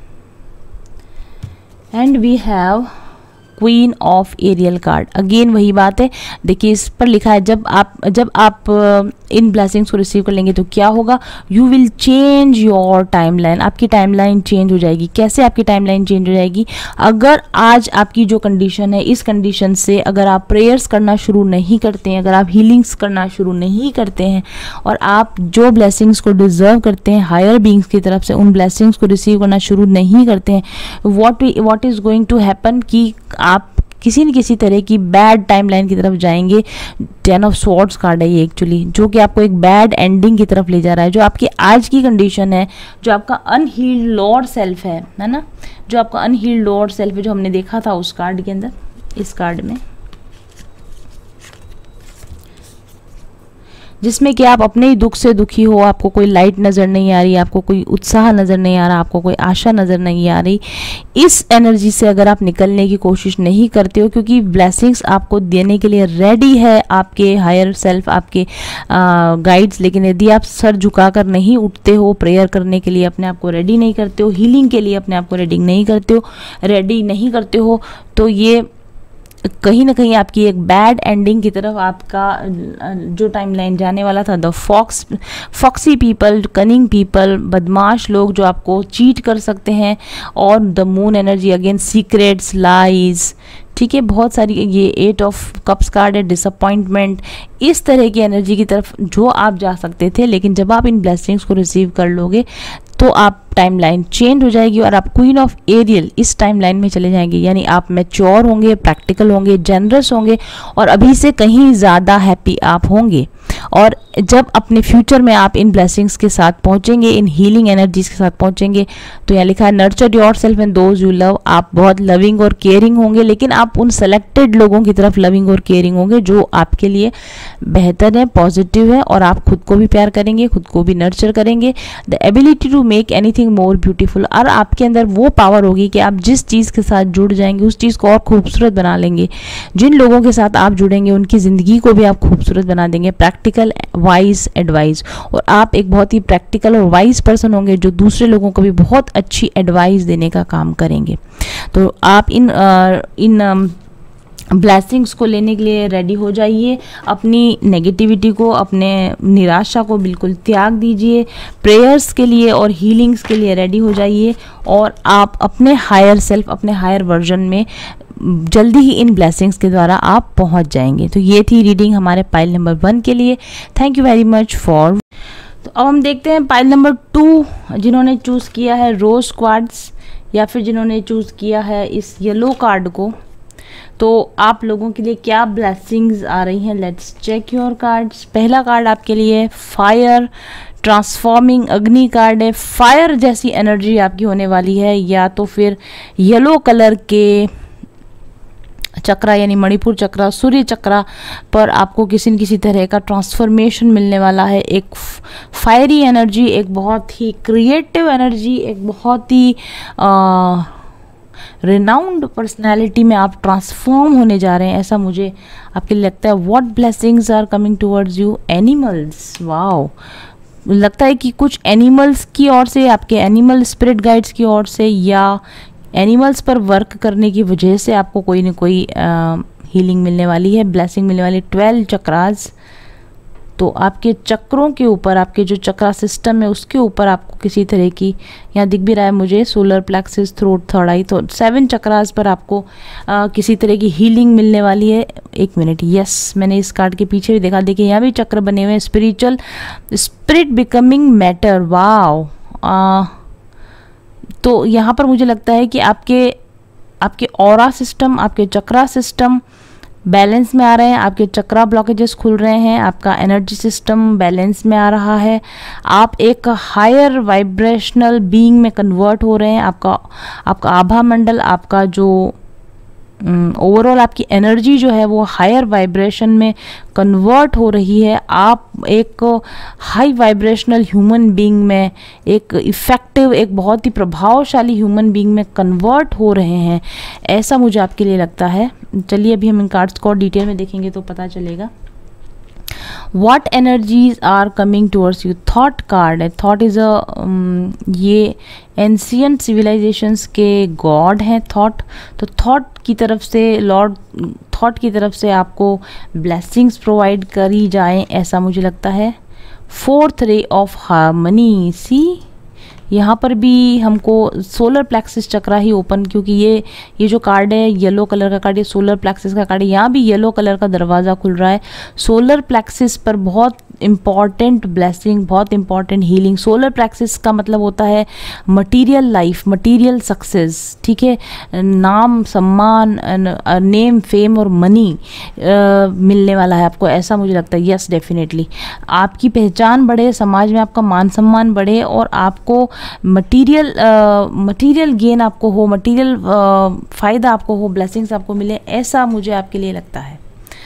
and we have queen of Ariel card. Again वही बात है, देखिए इस पर लिखा है जब आप जब आप इन ब्लेसिंग्स को रिसीव कर लेंगे तो क्या होगा, you will change your timeline. आपकी टाइमलाइन चेंज हो जाएगी। कैसे आपकी टाइमलाइन चेंज हो जाएगी? अगर आज आपकी जो कंडीशन है, इस कंडीशन से अगर आप प्रेयर्स करना शुरू नहीं करते हैं, अगर आप हीलिंग्स करना शुरू नहीं करते हैं, और आप जो ब्लेसिंग्स को डिजर्व करते हैं हायर बीइंग्स की तरफ से, उन ब्लेसिंग्स को रिसीव करना शुरू नहीं करते हैं, what what is going to happen कि आप किसी न किसी तरह की बैड टाइमलाइन की तरफ जाएंगे। टेन ऑफ स्वॉर्ड्स कार्ड है ये एक्चुअली, जो कि आपको एक बैड एंडिंग की तरफ ले जा रहा है। जो आपकी आज की कंडीशन है, जो आपका अनहील्ड लॉर्ड सेल्फ है है ना, जो आपका अनहील्ड लॉर्ड सेल्फ है, जो हमने देखा था उस कार्ड के अंदर, इस कार्ड में, जिसमें कि आप अपने ही दुख से दुखी हो, आपको कोई लाइट नज़र नहीं आ रही, आपको कोई उत्साह नज़र नहीं आ रहा, आपको कोई आशा नज़र नहीं आ रही। इस एनर्जी से अगर आप निकलने की कोशिश नहीं करते हो, क्योंकि ब्लेसिंग्स आपको देने के लिए रेडी है आपके हायर सेल्फ, आपके गाइड्स, लेकिन यदि आप सर झुकाकर नहीं उठते हो, प्रेयर करने के लिए अपने आप को रेडी नहीं करते हो, हीलिंग के लिए अपने आप को रेडी नहीं करते हो रेडी नहीं करते हो तो ये कहीं ना कहीं आपकी एक बैड एंडिंग की तरफ आपका जो टाइमलाइन जाने वाला था। The fox foxy people, cunning people, बदमाश लोग जो आपको चीट कर सकते हैं, और the moon energy again secrets, lies, ठीक है, बहुत सारी, ये एट ऑफ कप्स कार्ड है, डिसअपॉइंटमेंट, इस तरह की एनर्जी की तरफ जो आप जा सकते थे। लेकिन जब आप इन ब्लेसिंग्स को रिसीव कर लोगे तो आप टाइमलाइन चेंज हो जाएगी और आप क्वीन ऑफ एरियल इस टाइमलाइन में चले जाएंगे। यानी आप मैच्योर होंगे, प्रैक्टिकल होंगे, जनरस होंगे, और अभी से कहीं ज़्यादा हैप्पी आप होंगे। और जब अपने फ्यूचर में आप इन ब्लेसिंग्स के साथ पहुंचेंगे, इन हीलिंग एनर्जीज के साथ पहुंचेंगे, तो यहाँ लिखा है nurture yourself and those you love. आप बहुत लविंग और केयरिंग होंगे, लेकिन आप उन सेलेक्टेड लोगों की तरफ लविंग और केयरिंग होंगे जो आपके लिए बेहतर है, पॉजिटिव है, और आप खुद को भी प्यार करेंगे, खुद को भी नर्चर करेंगे। The ability to make anything more beautiful, और आपके अंदर वो पावर होगी कि आप जिस चीज़ के साथ जुड़ जाएंगे उस चीज़ को और खूबसूरत बना लेंगे। जिन लोगों के साथ आप जुड़ेंगे उनकी ज़िंदगी को भी आप खूबसूरत बना देंगे। प्रैक्टिकल वाइज एडवाइस, और आप एक बहुत ही प्रैक्टिकल और वाइज पर्सन होंगे जो दूसरे लोगों को भी बहुत अच्छी एडवाइस देने का काम करेंगे। तो आप इन आ, इन ब्लेसिंग्स को लेने के लिए रेडी हो जाइए। अपनी नेगेटिविटी को, अपने निराशा को बिल्कुल त्याग दीजिए। प्रेयर्स के लिए और हीलिंग्स के लिए रेडी हो जाइए, और आप अपने हायर सेल्फ, अपने हायर वर्जन में जल्दी ही इन ब्लेसिंग्स के द्वारा आप पहुंच जाएंगे। तो ये थी रीडिंग हमारे पाइल नंबर वन के लिए। Thank you very much for. तो अब हम देखते हैं पाइल नंबर टू, जिन्होंने चूज़ किया है रोज क्वार्ट्स या फिर जिन्होंने चूज़ किया है इस येलो कार्ड को, तो आप लोगों के लिए क्या ब्लेसिंग्स आ रही हैं। Let's check your cards. पहला कार्ड आपके लिए फायर ट्रांसफॉर्मिंग अग्नि कार्ड है। फायर जैसी एनर्जी आपकी होने वाली है, या तो फिर येलो कलर के चक्रा यानी मणिपुर चक्रा, सूर्य चक्रा पर आपको किसी न किसी तरह का ट्रांसफॉर्मेशन मिलने वाला है। एक फायरी एनर्जी, एक बहुत ही क्रिएटिव एनर्जी, एक बहुत ही रिनाउंड पर्सनैलिटी में आप ट्रांसफॉर्म होने जा रहे हैं, ऐसा मुझे आपके लिए लगता है। What blessings are coming towards you. Animals, wow, लगता है कि कुछ एनिमल्स की ओर से, आपके एनिमल स्पिरिट गाइड्स की ओर से, या एनिमल्स पर वर्क करने की वजह से आपको कोई ना कोई हीलिंग मिलने वाली है, ब्लेसिंग मिलने वाली है। ट्वेल्व चक्रास, तो आपके चक्रों के ऊपर, आपके जो चक्रा सिस्टम है उसके ऊपर आपको किसी तरह की, यहाँ दिख भी रहा है मुझे solar plexus, throat, third eye, तो सेवन चक्रास पर आपको आ, किसी तरह की हीलिंग मिलने वाली है। एक मिनट, यस, मैंने इस कार्ड के पीछे भी देखा, देखिए यहाँ भी चक्र बने हुए हैं। Spiritual spirit becoming matter, wow. तो यहाँ पर मुझे लगता है कि आपके आपके ऑरा सिस्टम, आपके चक्रा सिस्टम बैलेंस में आ रहे हैं, आपके चक्रा ब्लॉकेजेस खुल रहे हैं, आपका एनर्जी सिस्टम बैलेंस में आ रहा है, आप एक हायर वाइब्रेशनल बीइंग में कन्वर्ट हो रहे हैं। आपका आपका आभा मंडल, आपका जो ओवरऑल आपकी एनर्जी जो है वो हायर वाइब्रेशन में कन्वर्ट हो रही है। आप एक हाई वाइब्रेशनल ह्यूमन बीइंग में, एक इफ़ेक्टिव, एक बहुत ही प्रभावशाली ह्यूमन बीइंग में कन्वर्ट हो रहे हैं, ऐसा मुझे आपके लिए लगता है। चलिए अभी हम इन कार्ड्स को डिटेल में देखेंगे तो पता चलेगा। What energies are coming towards you? Thoth card है। थॉट इज़ अ ये एंशियंट सिविलाइजेशंस के गॉड हैं थॉट। तो थॉट की तरफ से, लॉर्ड थॉट की तरफ से आपको ब्लेसिंग्स प्रोवाइड करी जाएं, ऐसा मुझे लगता है। फोर्थ रे ऑफ हार्मनी, सी यहाँ पर भी हमको सोलर प्लेक्सिस चक्रा ही ओपन, क्योंकि ये ये जो कार्ड है येलो कलर का कार्ड, ये सोलर प्लेक्सिस का कार्ड है। यहाँ भी येलो कलर का दरवाज़ा खुल रहा है। सोलर प्लेक्सिस पर बहुत इम्पॉर्टेंट ब्लेसिंग, बहुत इम्पॉर्टेंट हीलिंग। सोलर प्लेक्सिस का मतलब होता है मटीरियल लाइफ, मटीरियल सक्सेस, ठीक है, नाम, सम्मान, नेम, फेम और मनी मिलने वाला है आपको, ऐसा मुझे लगता है। यस, डेफिनेटली आपकी पहचान बढ़े, समाज में आपका मान सम्मान बढ़े और आपको मटीरियल मटीरियल गेन आपको हो, मटीरियल फ़ायदा आपको हो, ब्लेसिंग्स आपको मिले, ऐसा मुझे आपके लिए लगता है।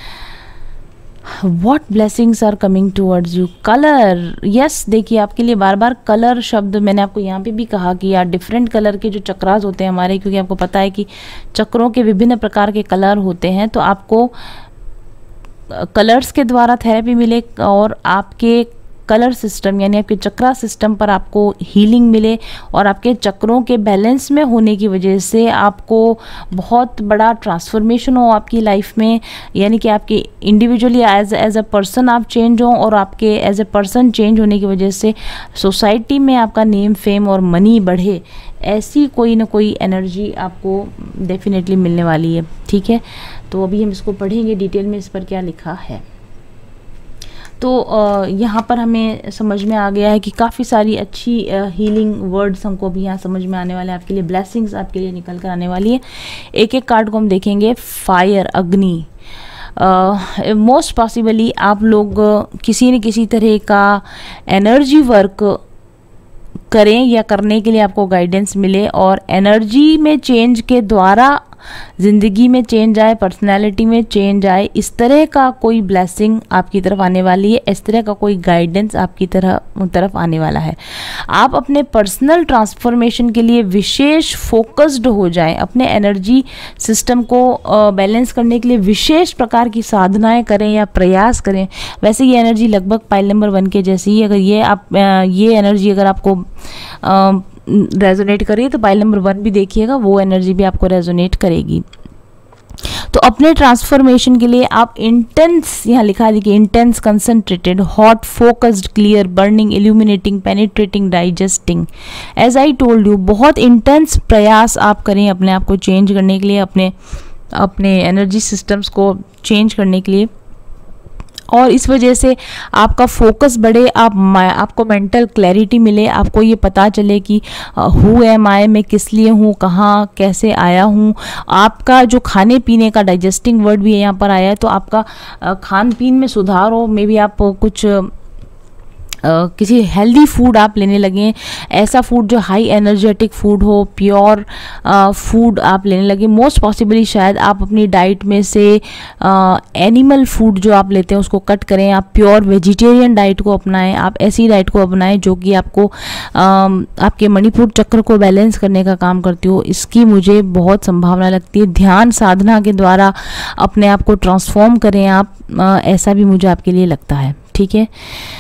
What blessings are coming towards you? Colour, yes, देखिए आपके लिए बार बार कलर शब्द, मैंने आपको यहाँ पे भी कहा कि यार डिफरेंट कलर के जो चक्रास होते हैं हमारे, क्योंकि आपको पता है कि चक्रों के विभिन्न प्रकार के कलर होते हैं, तो आपको कलर्स के द्वारा थेरेपी मिले और आपके कलर सिस्टम यानी आपके चक्रा सिस्टम पर आपको हीलिंग मिले और आपके चक्रों के बैलेंस में होने की वजह से आपको बहुत बड़ा ट्रांसफॉर्मेशन हो आपकी लाइफ में, यानी कि आपके individually as as a person आप चेंज हो और आपके एज अ पर्सन चेंज होने की वजह से सोसाइटी में आपका नेम, फेम और मनी बढ़े, ऐसी कोई ना कोई एनर्जी आपको डेफिनेटली मिलने वाली है। ठीक है, तो अभी हम इसको पढ़ेंगे डिटेल में, इस पर क्या लिखा है। तो यहाँ पर हमें समझ में आ गया है कि काफ़ी सारी अच्छी हीलिंग वर्ड्स हमको भी यहाँ समझ में आने वाले हैं, आपके लिए ब्लेसिंग्स आपके लिए निकल कर आने वाली है। एक एक कार्ड को हम देखेंगे। फायर, अग्नि, मोस्ट पॉसिबली आप लोग किसी न किसी तरह का एनर्जी वर्क करें या करने के लिए आपको गाइडेंस मिले और एनर्जी में चेंज के द्वारा ज़िंदगी में चेंज आए, पर्सनैलिटी में चेंज आए, इस तरह का कोई ब्लेसिंग आपकी तरफ आने वाली है, इस तरह का कोई गाइडेंस आपकी तरह तरफ आने वाला है। आप अपने पर्सनल ट्रांसफॉर्मेशन के लिए विशेष फोकस्ड हो जाएं, अपने एनर्जी सिस्टम को बैलेंस करने के लिए विशेष प्रकार की साधनाएं करें या प्रयास करें। वैसे ये एनर्जी लगभग पाइल नंबर वन के जैसी ही, अगर ये आप ये एनर्जी अगर आपको आ, रेजोनेट करिए तो पाइल नंबर वन भी देखिएगा, वो एनर्जी भी आपको रेजोनेट करेगी। तो अपने ट्रांसफॉर्मेशन के लिए आप इंटेंस, यहाँ लिखा है कि intense, concentrated, hot, focused, clear, burning, illuminating, penetrating, digesting, as I told you, बहुत इंटेंस प्रयास आप करें अपने आप को चेंज करने के लिए, अपने अपने एनर्जी सिस्टम्स को चेंज करने के लिए, और इस वजह से आपका फोकस बढ़े, आप आपको मेंटल क्लैरिटी मिले, आपको ये पता चले कि हु एम आई, मैं किस लिए हूँ, कहाँ कैसे आया हूँ। आपका जो खाने पीने का डाइजेस्टिंग वर्ड भी यहाँ पर आया है, तो आपका खान पीन में सुधार हो, मे बी आप कुछ Uh, किसी हेल्दी फूड आप लेने लगें, ऐसा फूड जो हाई एनर्जेटिक फूड हो, प्योर फूड आप लेने लगे। मोस्ट पॉसिबली शायद आप अपनी डाइट में से एनिमल uh, फूड जो आप लेते हैं उसको कट करें, आप प्योर वेजिटेरियन डाइट को अपनाएं, आप ऐसी डाइट को अपनाएं जो कि आपको uh, आपके मणिपुर चक्र को बैलेंस करने का काम करती हो। इसकी मुझे बहुत संभावना लगती है। ध्यान साधना के द्वारा अपने आप को ट्रांसफॉर्म करें आप, uh, ऐसा भी मुझे आपके लिए लगता है, ठीक है।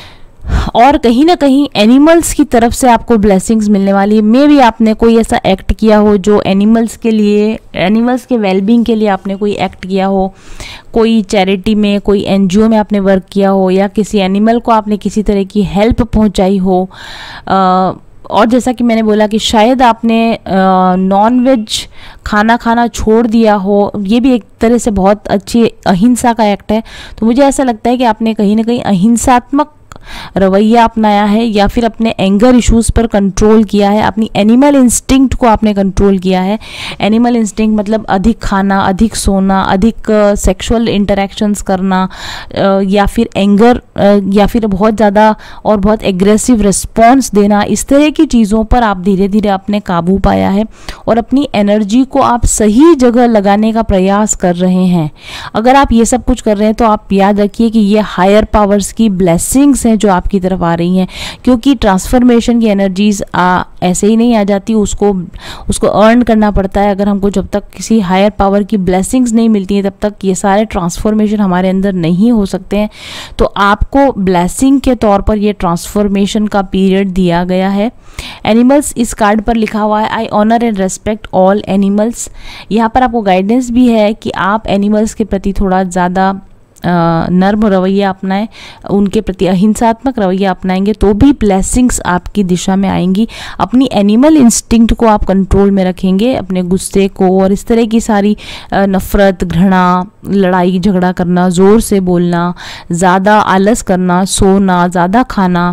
और कहीं ना कहीं एनिमल्स की तरफ से आपको ब्लेसिंग्स मिलने वाली है। मे भी आपने कोई ऐसा एक्ट किया हो जो एनिमल्स के लिए, एनिमल्स के वेलबींग के लिए आपने कोई एक्ट किया हो, कोई चैरिटी में, कोई एनजीओ में आपने वर्क किया हो, या किसी एनिमल को आपने किसी तरह की हेल्प पहुंचाई हो। आ, और जैसा कि मैंने बोला कि शायद आपने नॉन वेज खाना खाना छोड़ दिया हो, ये भी एक तरह से बहुत अच्छी अहिंसा का एक्ट है। तो मुझे ऐसा लगता है कि आपने कहीं ना कहीं अहिंसात्मक रवैया अपनाया है, या फिर अपने एंगर इश्यूज पर कंट्रोल किया है, अपनी एनिमल इंस्टिंक्ट को आपने कंट्रोल किया है। एनिमल इंस्टिंक्ट मतलब अधिक खाना, अधिक सोना, अधिक सेक्सुअल इंटरेक्शंस करना, uh, या फिर एंगर, uh, या फिर बहुत ज़्यादा और बहुत एग्रेसिव रिस्पॉन्स देना। इस तरह की चीज़ों पर आप धीरे धीरे अपने काबू पाया है और अपनी एनर्जी को आप सही जगह लगाने का प्रयास कर रहे हैं। अगर आप ये सब कुछ कर रहे हैं तो आप याद रखिए कि ये हायर पावर्स की ब्लेसिंग्स हैं जो आपकी तरफ आ रही हैं, क्योंकि ट्रांसफॉर्मेशन की एनर्जीज आ ऐसे ही नहीं आ जाती, उसको उसको अर्न करना पड़ता है। अगर हमको जब तक किसी हायर पावर की ब्लेसिंग्स नहीं मिलती हैं तब तक ये सारे ट्रांसफॉर्मेशन हमारे अंदर नहीं हो सकते हैं। तो आपको ब्लेसिंग के तौर पर ये ट्रांसफॉर्मेशन का पीरियड दिया गया है। एनिमल्स, इस कार्ड पर लिखा हुआ है I honour and respect all animals. यहाँ पर आपको गाइडेंस भी है कि आप एनिमल्स के प्रति थोड़ा ज़्यादा नर्म रवैया अपनाएं, उनके प्रति अहिंसात्मक रवैया अपनाएंगे तो भी ब्लेसिंग्स आपकी दिशा में आएंगी। अपनी एनिमल इंस्टिंक्ट को आप कंट्रोल में रखेंगे, अपने गुस्से को, और इस तरह की सारी नफरत, घृणा, लड़ाई झगड़ा करना, ज़ोर से बोलना, ज़्यादा आलस करना, सोना, ज़्यादा खाना,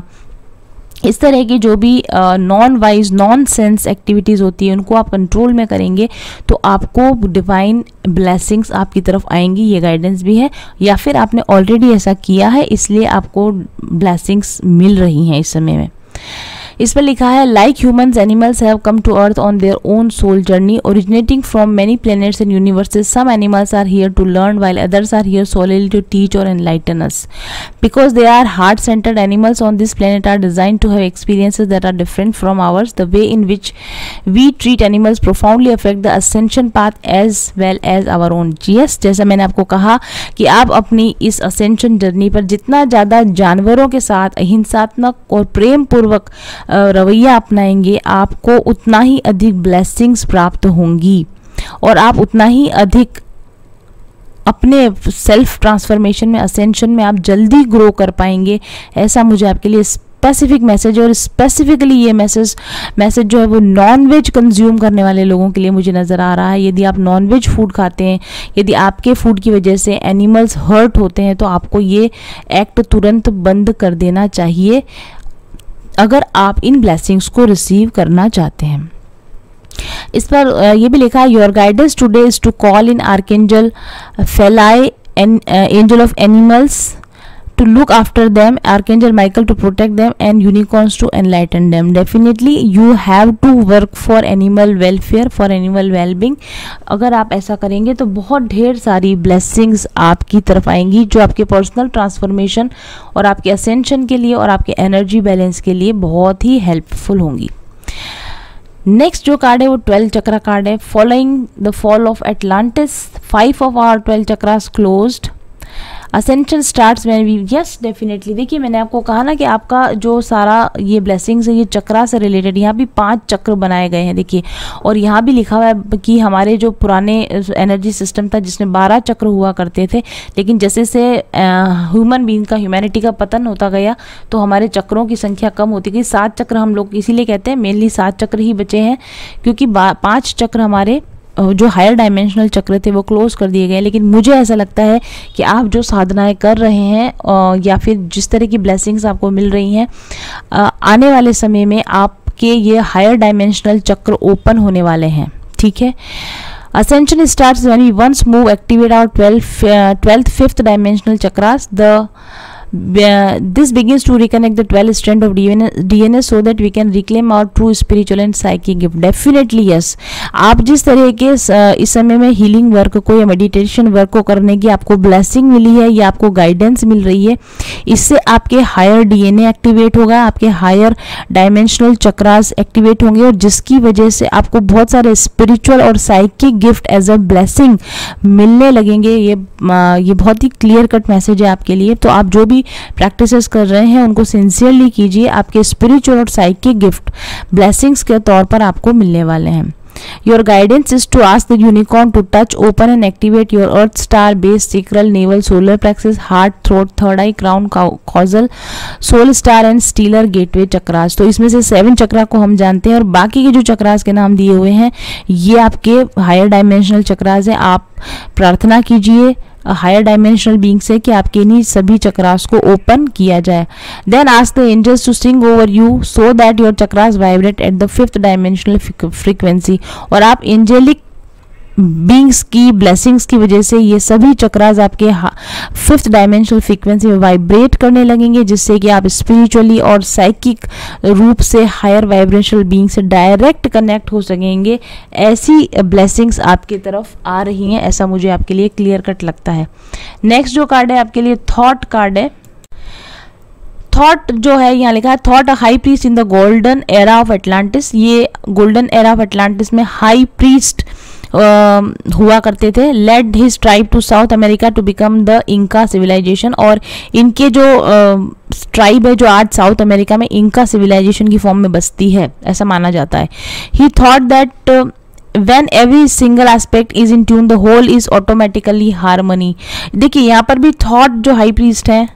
इस तरह की जो भी non wise, nonsense activities होती है उनको आप कंट्रोल में करेंगे तो आपको डिवाइन ब्लेसिंग्स आपकी तरफ आएंगी। ये गाइडेंस भी है, या फिर आपने ऑलरेडी ऐसा किया है इसलिए आपको ब्लेसिंग्स मिल रही हैं इस समय में। इस पर लिखा है like humans animals have come to earth on their own soul journey originating from many planets and universes. Some animals are here to learn while others are here solely to teach or enlighten us. Because they are heart-centered animals on this planet are designed to have experiences that are different from ours. The way in which we treat animals profoundly affect the ascension path as well as our own. Yes, जैसा मैंने आपको कहा कि आप अपनी इस ascension journey पर जितना ज़्यादा जानवरों के साथ अहिंसात्मक और प्रेम पूर्वक रवैया अपनाएंगे आपको उतना ही अधिक ब्लेसिंग्स प्राप्त होंगी और आप उतना ही अधिक अपने सेल्फ ट्रांसफॉर्मेशन में, असेंशन में आप जल्दी ग्रो कर पाएंगे। ऐसा मुझे आपके लिए स्पेसिफिक मैसेज, और स्पेसिफिकली ये मैसेज मैसेज जो है वो नॉन वेज कंज्यूम करने वाले लोगों के लिए मुझे नज़र आ रहा है। यदि आप नॉन वेज फूड खाते हैं, यदि आपके फूड की वजह से एनिमल्स हर्ट होते हैं तो आपको ये एक्ट तुरंत बंद कर देना चाहिए अगर आप इन ब्लेसिंग्स को रिसीव करना चाहते हैं। इस पर यह भी लिखा है your guidance today is to call in archangel Fhelyai angel of animals to look after them, Archangel Michael to protect them, and unicorns to enlighten them. Definitely you have to work for animal welfare, for animal well-being. अगर आप ऐसा करेंगे तो बहुत ढेर सारी blessings आपकी तरफ आएंगी जो आपके पर्सनल ट्रांसफॉर्मेशन और आपके असेंशन के लिए और आपके एनर्जी बैलेंस के लिए बहुत ही हेल्पफुल होंगी। नेक्स्ट जो कार्ड है वो ट्वेल्व चक्रा कार्ड है। Following the fall of Atlantis, five of our twelve chakras closed, ascension starts when we, yes definitely. देखिए मैंने आपको कहा ना कि आपका जो सारा ये ब्लेसिंग्स है ये चक्रा से रिलेटेड, यहाँ भी पांच चक्र बनाए गए हैं देखिए, और यहाँ भी लिखा हुआ है कि हमारे जो पुराने एनर्जी सिस्टम था जिसमें बारह चक्र हुआ करते थे, लेकिन जैसे से ह्यूमन बीइंग का, ह्यूमैनिटी का पतन होता गया तो हमारे चक्रों की संख्या कम होती गई। सात चक्र हम लोग इसीलिए कहते हैं, मेनली सात चक्र ही बचे हैं क्योंकि पाँच चक्र हमारे जो हायर डायमेंशनल चक्र थे वो क्लोज कर दिए गए। लेकिन मुझे ऐसा लगता है कि आप जो साधनाएं कर रहे हैं या फिर जिस तरह की ब्लेसिंग्स आपको मिल रही हैं, आने वाले समय में आपके ये हायर डायमेंशनल चक्र ओपन होने वाले हैं। ठीक है, Ascension starts when we once move activate our twelfth, uh, twelfth, fifth dimensional chakras. The uh, this begins to reconnect the twelve strand of D N A, D N A so that we can reclaim our true spiritual and psychic gift. Definitely yes. आप जिस तरह के इस समय में healing work को या meditation work को करने की आपको ब्लेसिंग मिली है या आपको गाइडेंस मिल रही है, इससे आपके हायर डीएनए एक्टिवेट होगा, आपके हायर डायमेंशनल चक्रास एक्टिवेट होंगे और जिसकी वजह से आपको बहुत सारे स्पिरिचुअल और psychic gift as a blessing मिलने लगेंगे। ये ये बहुत ही क्लियर कट मैसेज है आपके लिए। तो आप जो भी प्रैक्टिसेस कर रहे हैं उनको सिंसियरली कीजिए, आपके स्पिरिचुअल और साइकिक गिफ्ट ब्लेसिंग्स के तौर पर आपको मिलने वाले हैं। Your guidance is to ask the unicorn to touch, open and activate your earth star, base, sacral, navel, solar plexus, heart, throat, third eye, crown, causal, soul star and stellar gateway chakras। तो इसमें से seven चक्रा को हम जानते हैं और बाकी के जो चक्रास के नाम दिए हुए हैं ये आपके हायर डायमेंशनल चक्रास हैं। आप प्रार्थना कीजिए हायर डायमेंशनल बीइंग से कि आपके इन्हीं सभी चक्रास को ओपन किया जाए। Then ask the angels to sing over you so that your chakras vibrate at the fifth dimensional frequency. और आप एंजेलिक बींग्स की ब्लेसिंग्स की वजह से ये सभी चक्रास आपके फिफ्थ डायमेंशनल फ्रीक्वेंसी में वाइब्रेट करने लगेंगे, जिससे कि आप स्पिरिचुअली और साइकिक रूप से हायर वाइब्रेशनल बींग से डायरेक्ट कनेक्ट हो सकेंगे। ऐसी ब्लेसिंग्स आपकी तरफ आ रही हैं, ऐसा मुझे आपके लिए क्लियर कट लगता है। नेक्स्ट जो कार्ड है आपके लिए थॉट कार्ड है। थॉट जो है यहाँ लिखा है thought a high priest in the golden era of Atlantis. ये गोल्डन एरा ऑफ एटलांटिस में हाई प्रीस्ट Uh, हुआ करते थे। Led his tribe to South America to become the Inca civilization. और इनके जो ट्राइब uh, है जो आज साउथ अमेरिका में इंका सिविलाइजेशन की फॉर्म में बसती है, ऐसा माना जाता है। He thought that when every single aspect is in tune the whole is automatically harmony। देखिए यहाँ पर भी थॉट जो हाई प्रीस्ट है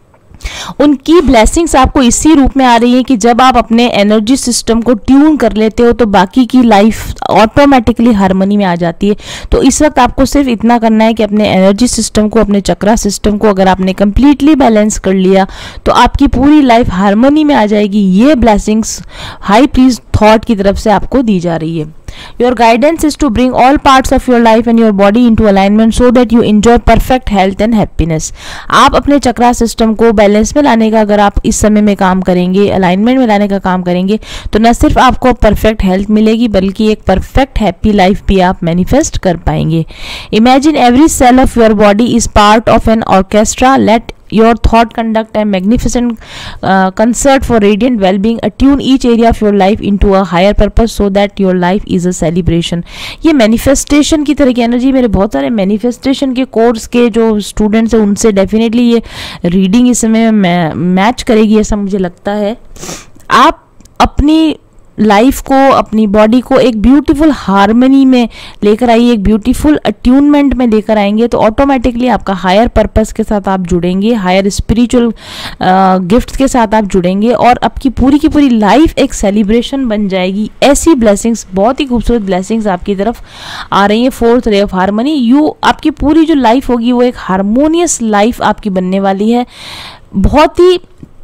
उनकी ब्लेसिंग्स आपको इसी रूप में आ रही है कि जब आप अपने एनर्जी सिस्टम को ट्यून कर लेते हो तो बाकी की लाइफ ऑटोमेटिकली हार्मनी में आ जाती है। तो इस वक्त आपको सिर्फ इतना करना है कि अपने एनर्जी सिस्टम को, अपने चक्रा सिस्टम को अगर आपने कंप्लीटली बैलेंस कर लिया तो आपकी पूरी लाइफ हार्मनी में आ जाएगी। ये ब्लेसिंग्स हाई प्रीस्ट थॉट की तरफ से आपको दी जा रही है। Your guidance is to bring all parts of your life and your body into alignment so that you enjoy perfect health and happiness। आप अपने चक्रा सिस्टम को बैलेंस में लाने का अगर आप इस समय में काम करेंगे, अलाइनमेंट में लाने का काम करेंगे, तो न सिर्फ आपको परफेक्ट हेल्थ मिलेगी बल्कि एक परफेक्ट हैप्पी लाइफ भी आप मैनिफेस्ट कर पाएंगे। Imagine every cell of your body is part of an orchestra. Let your thought conduct a magnificent uh, concert for radiant well-being। attune each area of your life into a higher purpose so that your life is a celebration। ये manifestation की तरह की energy, मेरे बहुत सारे manifestation के course के जो स्टूडेंट्स हैं उनसे डेफिनेटली ये रीडिंग इस समय मैच करेगी, ऐसा मुझे लगता है। आप अपनी लाइफ को, अपनी बॉडी को एक ब्यूटीफुल हार्मनी में लेकर आइए, एक ब्यूटीफुल अट्यूनमेंट में लेकर आएंगे तो ऑटोमेटिकली आपका हायर पर्पस के साथ आप जुड़ेंगे, हायर स्पिरिचुअल गिफ्ट्स के साथ आप जुड़ेंगे और आपकी पूरी की पूरी लाइफ एक सेलिब्रेशन बन जाएगी। ऐसी ब्लेसिंग्स, बहुत ही खूबसूरत ब्लेसिंग्स आपकी तरफ आ रही हैं। Fourth ray of harmony, you आपकी पूरी जो लाइफ होगी वो एक हारमोनियस लाइफ आपकी बनने वाली है। बहुत ही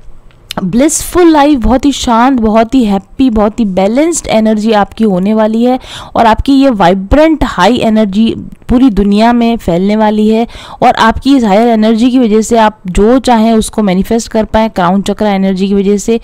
ब्लिसफुल लाइफ, बहुत ही शांत, बहुत ही हैप्पी, बहुत ही बैलेंस्ड एनर्जी आपकी होने वाली है और आपकी ये वाइब्रेंट हाई एनर्जी पूरी दुनिया में फैलने वाली है और आपकी इस हायर एनर्जी की वजह से आप जो चाहें उसको मैनिफेस्ट कर पाएँ। क्राउन चक्रा एनर्जी की वजह से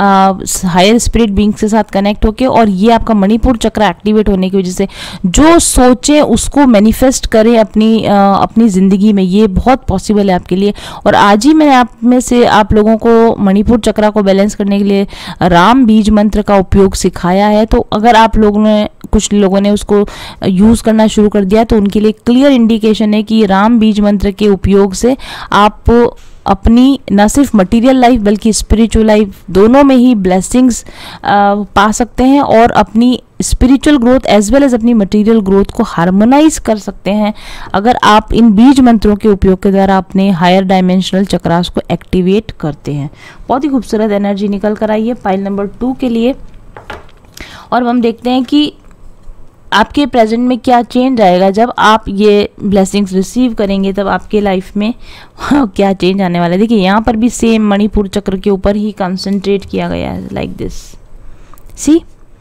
हायर स्पिरिट बीइंग्स के साथ कनेक्ट होके और ये आपका मणिपुर चक्रा एक्टिवेट होने की वजह से जो सोचें उसको मैनिफेस्ट करें अपनी आ, अपनी ज़िंदगी में। ये बहुत पॉसिबल है आपके लिए। और आज ही मैंने आप में से आप लोगों को मणिपुर चक्रा को बैलेंस करने के लिए राम बीज मंत्र का उपयोग सिखाया है। तो अगर आप लोगों ने, कुछ लोगों ने उसको यूज़ करना शुरू कर दिया तो उनके लिए क्लियर इंडिकेशन है कि राम बीज मंत्र के उपयोग से आप अपनी न सिर्फ मटेरियल लाइफ बल्कि स्पिरिचुअल लाइफ दोनों में ही ब्लेसिंग्स पा सकते हैं और अपनी spiritual growth as well as अपनी मटेरियल ग्रोथ को हार्मोनाइज कर सकते हैं अगर आप इन बीज मंत्रों के उपयोग के द्वारा अपने हायर डायमेंशनल चक्रास को एक्टिवेट करते हैं। बहुत ही खूबसूरत एनर्जी निकल कर आई है पाइल नंबर टू के लिए। और हम देखते हैं कि आपके प्रेजेंट में क्या चेंज आएगा जब आप ये ब्लेसिंग्स रिसीव करेंगे, तब आपके लाइफ में क्या चेंज आने वाला है। देखिए यहाँ पर भी सेम मणिपुर चक्र के ऊपर ही कंसंट्रेट किया गया है, लाइक दिस। सी,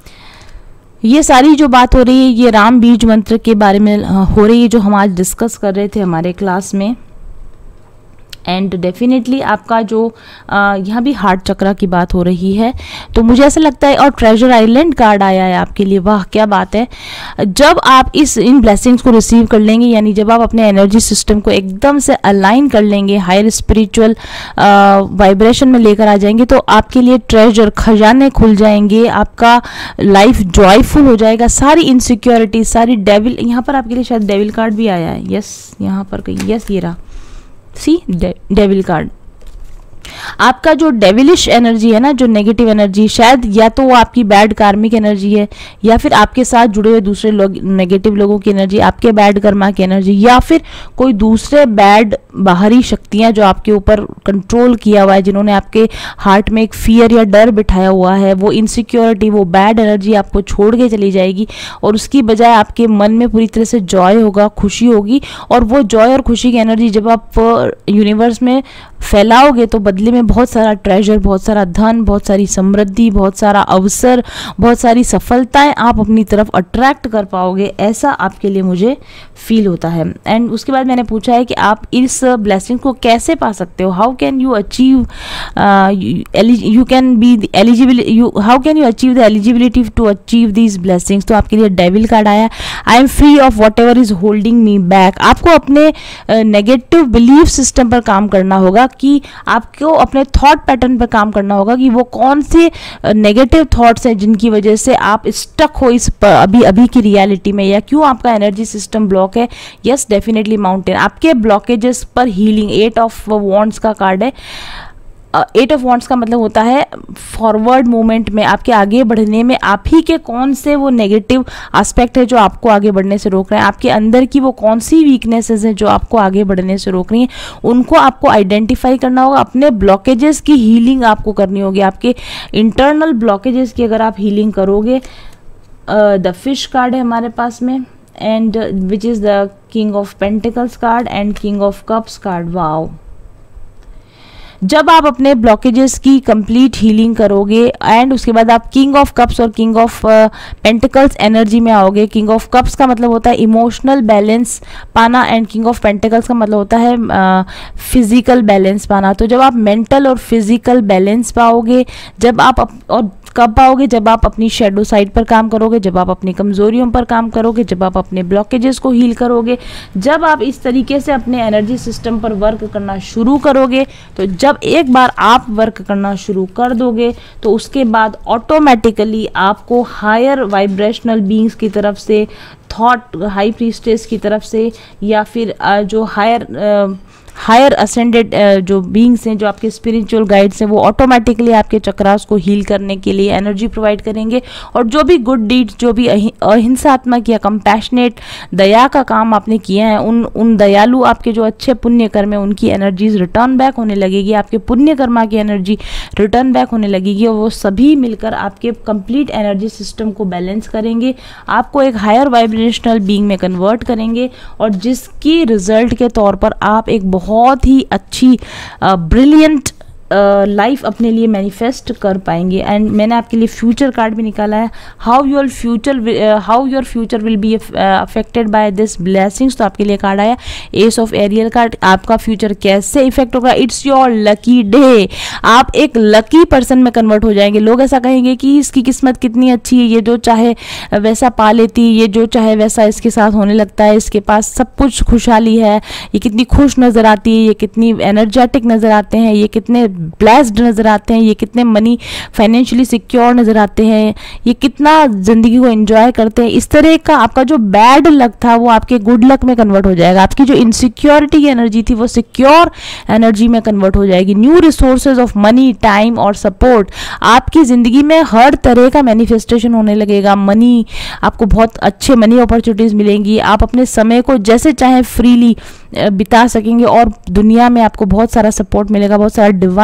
ये सारी जो बात हो रही है ये राम बीज मंत्र के बारे में हो रही है, जो हम आज डिस्कस कर रहे थे हमारे क्लास में। एंड डेफिनेटली आपका जो यहाँ भी हार्ट चक्रा की बात हो रही है, तो मुझे ऐसा लगता है। और ट्रेजर आइलैंड कार्ड आया है आपके लिए, वाह क्या बात है। जब आप इस इन ब्लेसिंग्स को रिसीव कर लेंगे, यानी जब आप अपने एनर्जी सिस्टम को एकदम से अलाइन कर लेंगे, हायर स्पिरिचुअल वाइब्रेशन में लेकर आ जाएंगे, तो आपके लिए ट्रेजर खजाने खुल जाएंगे, आपका लाइफ जॉयफुल हो जाएगा। सारी इनसिक्योरिटी, सारी डेविल, यहाँ पर आपके लिए शायद डेविल कार्ड भी आया है, यस यहाँ पर कहीं, यस ये रहा, सी डेविल कार्ड। आपका जो डेविलिश एनर्जी है ना, जो नेगेटिव एनर्जी, शायद या तो वो आपकी बैड कार्मिक एनर्जी है, या फिर आपके साथ जुड़े हुए दूसरे लोग, नेगेटिव लोगों की एनर्जी, आपके बैड कर्मा की एनर्जी, या फिर कोई दूसरे बैड बाहरी शक्तियां जो आपके ऊपर कंट्रोल किया हुआ है, जिन्होंने आपके हार्ट में एक फियर या डर बिठाया हुआ है, वो इनसिक्योरिटी, वो बैड एनर्जी आपको छोड़ के चली जाएगी, और उसकी बजाय आपके मन में पूरी तरह से जॉय होगा, खुशी होगी। और वो जॉय और खुशी की एनर्जी जब आप यूनिवर्स में फैलाओगे, तो बदले में बहुत सारा ट्रेजर, बहुत सारा धन, बहुत सारी समृद्धि, बहुत सारा अवसर, बहुत सारी सफलताएं आप अपनी तरफ अट्रैक्ट कर पाओगे, ऐसा आपके लिए मुझे फील होता है। एंड उसके बाद मैंने पूछा है कि आप इस ब्लेसिंग को कैसे पा सकते हो, how can you achieve, you can be eligible, you how can you achieve the eligibility to achieve these blessings. तो आपके लिए डेविल कार्ड आया, I am free of whatever is holding me back. आपको अपने negative belief system पर काम करना होगा, कि आपको अपने थॉट पैटर्न पर काम करना होगा, कि वो कौन से नेगेटिव थॉट्स हैं जिनकी वजह से आप स्टक हो इस अभी अभी की रियलिटी में, या क्यों आपका एनर्जी सिस्टम ब्लॉक है। यस डेफिनेटली माउंटेन, आपके ब्लॉकेजेस पर हीलिंग। एट ऑफ वॉन्ड्स का कार्ड है। एट ऑफ वॉन्ड्स का मतलब होता है फॉरवर्ड मूवमेंट में, आपके आगे बढ़ने में आप ही के कौन से वो नेगेटिव एस्पेक्ट है जो आपको आगे बढ़ने से रोक रहे हैं, आपके अंदर की वो कौन सी वीकनेसेस हैं जो आपको आगे बढ़ने से रोक रही हैं, उनको आपको आइडेंटिफाई करना होगा। अपने ब्लॉकेजेस की हीलिंग आपको करनी होगी, आपके इंटरनल ब्लॉकेजेस की अगर आप हीलिंग करोगे। द फिश कार्ड है हमारे पास में, and which is the king of pentacles card and king of cups card. Wow, जब आप अपने ब्लॉकेजेस की कंप्लीट हीलिंग करोगे एंड उसके बाद आप किंग ऑफ कप्स और किंग ऑफ पेंटिकल्स एनर्जी में आओगे। किंग ऑफ कप्स का मतलब होता है इमोशनल बैलेंस पाना, एंड किंग ऑफ पेंटिकल्स का मतलब होता है फिजिकल बैलेंस पाना। तो जब आप मेंटल और फिजिकल बैलेंस पाओगे, जब आप अप, और कब पाओगे, जब आप अपनी शेडो साइड पर काम करोगे, जब आप अपनी कमजोरियों पर काम करोगे, जब आप अपने ब्लॉकेजेस को हील करोगे, जब आप इस तरीके से अपने एनर्जी सिस्टम पर वर्क करना शुरू करोगे। तो जब एक बार आप वर्क करना शुरू कर दोगे, तो उसके बाद ऑटोमेटिकली आपको हायर वाइब्रेशनल बीइंग्स की तरफ से, थॉट हाई प्रीस्टेस की तरफ से, या फिर जो हायर हायर असेंडेड जो बीइंग्स हैं, जो आपके स्पिरिचुअल गाइड्स हैं, वो ऑटोमेटिकली आपके चक्रास को हील करने के लिए एनर्जी प्रोवाइड करेंगे। और जो भी गुड डीड्स, जो भी अहिंसात्मक या कंपैशनेट दया का काम आपने किया है, उन उन दयालु आपके जो अच्छे पुण्य कर्म है, उनकी एनर्जीज रिटर्न बैक होने लगेगी, आपके पुण्य कर्मा की एनर्जी रिटर्न बैक होने लगेगी, और वो सभी मिलकर आपके कंप्लीट एनर्जी सिस्टम को बैलेंस करेंगे, आपको एक हायर वाइब्रेशनल बीइंग में कन्वर्ट करेंगे, और जिसकी रिजल्ट के तौर पर आप एक बहुत ही अच्छी ब्रिलियंट लाइफ अपने लिए मैनिफेस्ट कर पाएंगे। एंड मैंने आपके लिए फ्यूचर कार्ड भी निकाला है, how your future how your future will be affected by this blessings. तो आपके लिए कार्ड आया एस ऑफ एरियल कार्ड, आपका फ्यूचर कैसे इफेक्ट होगा। इट्स योर लकी डे, आप एक लकी पर्सन में कन्वर्ट हो जाएंगे। लोग ऐसा कहेंगे कि इसकी किस्मत कितनी अच्छी है, ये जो चाहे वैसा पा लेती, ये जो चाहे वैसा इसके साथ होने लगता है, इसके पास सब कुछ खुशहाली है, ये कितनी खुश नज़र आती है, ये कितनी एनर्जेटिक नज़र आते हैं, ये कितने ब्लेस्ड नज़र आते हैं, ये कितने मनी फाइनेंशियली सिक्योर नज़र आते हैं, ये कितना ज़िंदगी को एंजॉय करते हैं। इस तरह का आपका जो बैड लक था वो आपके गुड लक में कन्वर्ट हो जाएगा, आपकी जो इनसिक्योरिटी की एनर्जी थी वो सिक्योर एनर्जी में कन्वर्ट हो जाएगी। New resources of money, time और सपोर्ट, आपकी ज़िंदगी में हर तरह का मैनिफेस्टेशन होने लगेगा। मनी, आपको बहुत अच्छे मनी अपॉर्चुनिटीज़ मिलेंगी, आप अपने समय को जैसे चाहे फ्रीली बिता सकेंगे, और दुनिया में आपको बहुत सारा सपोर्ट मिलेगा, बहुत सारा डिवाइन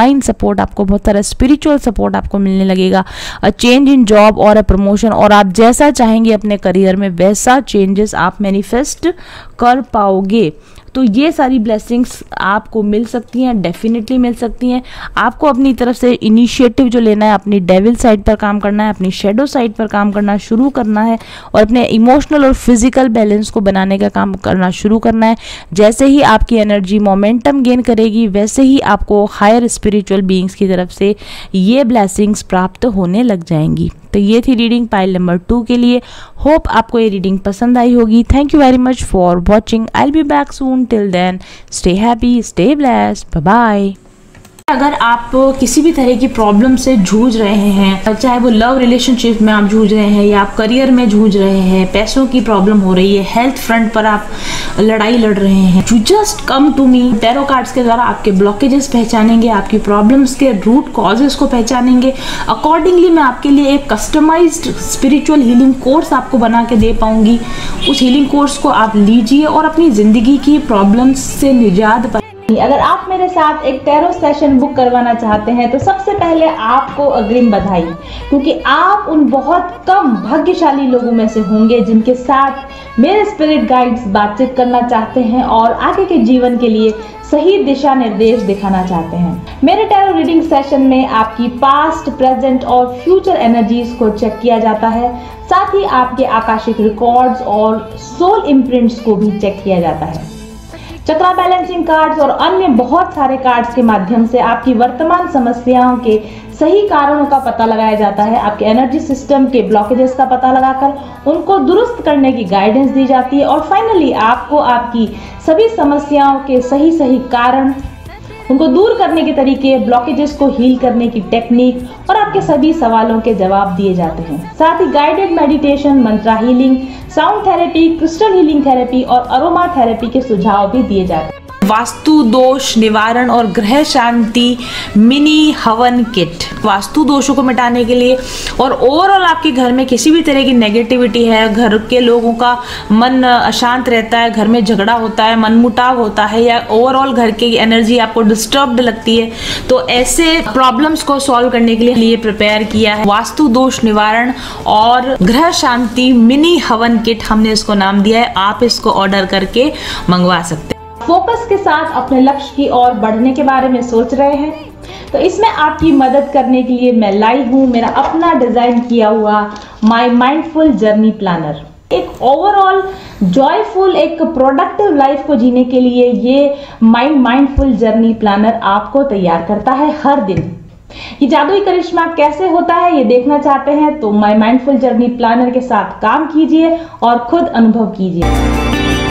डिवाइन सपोर्ट, आपको बहुत सारा स्पिरिचुअल सपोर्ट आपको मिलने लगेगा, अ चेंज इन जॉब और अ प्रमोशन, और आप जैसा चाहेंगे अपने करियर में वैसा चेंजेस आप मैनिफेस्ट कर पाओगे। तो ये सारी ब्लेसिंग्स आपको मिल सकती हैं, डेफिनेटली मिल सकती हैं। आपको अपनी तरफ से इनिशिएटिव जो लेना है, अपनी डेविल साइड पर काम करना है, अपनी शेडो साइड पर काम करना शुरू करना है, और अपने इमोशनल और फिजिकल बैलेंस को बनाने का काम करना शुरू करना है। जैसे ही आपकी एनर्जी मोमेंटम गेन करेगी, वैसे ही आपको हायर स्पिरिचुअल बीइंग्स की तरफ से ये ब्लेसिंग्स प्राप्त होने लग जाएंगी। तो ये थी रीडिंग पाइल नंबर टू के लिए। होप आपको ये रीडिंग पसंद आई होगी। Thank you very much for watching. I will be back soon. Till then stay happy, stay blessed, bye bye. अगर आप किसी भी तरह की प्रॉब्लम से जूझ रहे हैं, चाहे वो लव रिलेशनशिप में आप जूझ रहे हैं या आप करियर में जूझ रहे हैं, पैसों की प्रॉब्लम हो रही है, हेल्थ फ्रंट पर आप लड़ाई लड़ रहे हैं, you just come to me. Tarot cards के द्वारा आपके ब्लॉकेजेस पहचानेंगे, आपकी प्रॉब्लम्स के रूट कॉजेस को पहचानेंगे। अकॉर्डिंगली मैं आपके लिए एक कस्टमाइज्ड स्पिरिचुअल हीलिंग कोर्स आपको बना के दे पाऊंगी। उस हीलिंग कोर्स को आप लीजिए और अपनी जिंदगी की प्रॉब्लम्स से निजात पाइए। अगर आप मेरे साथ एक टैरो सेशन बुक करवाना चाहते हैं तो सबसे पहले आपको अग्रिम बधाई, क्योंकि आप उन बहुत कम भाग्यशाली लोगों में से होंगे जिनके साथ मेरे स्पिरिट गाइड्स बातचीत करना चाहते हैं और आगे के जीवन के लिए सही दिशा निर्देश दिखाना चाहते हैं। मेरे टैरो रीडिंग सेशन में आपकी पास्ट, प्रेजेंट और फ्यूचर एनर्जीज को चेक किया जाता है। साथ ही आपके आकाशिक रिकॉर्ड्स और सोल इम्प्रिंट्स को भी चेक किया जाता है। चक्रा बैलेंसिंग कार्ड्स और अन्य बहुत सारे कार्ड्स के माध्यम से आपकी वर्तमान समस्याओं के सही कारणों का पता लगाया जाता है। आपके एनर्जी सिस्टम के ब्लॉकेजेस का पता लगाकर उनको दुरुस्त करने की गाइडेंस दी जाती है, और फाइनली आपको आपकी सभी समस्याओं के सही सही कारण, उनको दूर करने के तरीके, ब्लॉकेजेस को हील करने की टेक्निक और आपके सभी सवालों के जवाब दिए जाते हैं। साथ ही guided meditation, mantra healing, sound therapy, crystal healing therapy और अरोमा थेरेपी के सुझाव भी दिए जाते हैं। वास्तु दोष निवारण और ग्रह शांति मिनी हवन किट, वास्तु दोषों को मिटाने के लिए, और ओवरऑल आपके घर में किसी भी तरह की नेगेटिविटी है, घर के लोगों का मन अशांत रहता है, घर में झगड़ा होता है, मनमुटाव होता है, या ओवरऑल घर की एनर्जी आपको डिस्टर्ब्ड लगती है, तो ऐसे प्रॉब्लम्स को सॉल्व करने के लिए प्रिपेयर किया है वास्तु दोष निवारण और ग्रह शांति मिनी हवन किट, हमने इसको नाम दिया है। आप इसको ऑर्डर करके मंगवा सकते हैं। फोकस के साथ अपने लक्ष्य की ओर बढ़ने के बारे में सोच रहे हैं तो इसमें आपकी मदद करने के लिए मैं लाई हूँ मेरा अपना डिजाइन किया हुआ माय माइंडफुल जर्नी प्लानर। एक ओवरऑल जॉयफुल, एक प्रोडक्टिव लाइफ को जीने के लिए ये माय माइंडफुल जर्नी प्लानर आपको तैयार करता है हर दिन। ये जादुई करिश्मा कैसे होता है ये देखना चाहते हैं तो माय माइंडफुल जर्नी प्लानर के साथ काम कीजिए और खुद अनुभव कीजिए।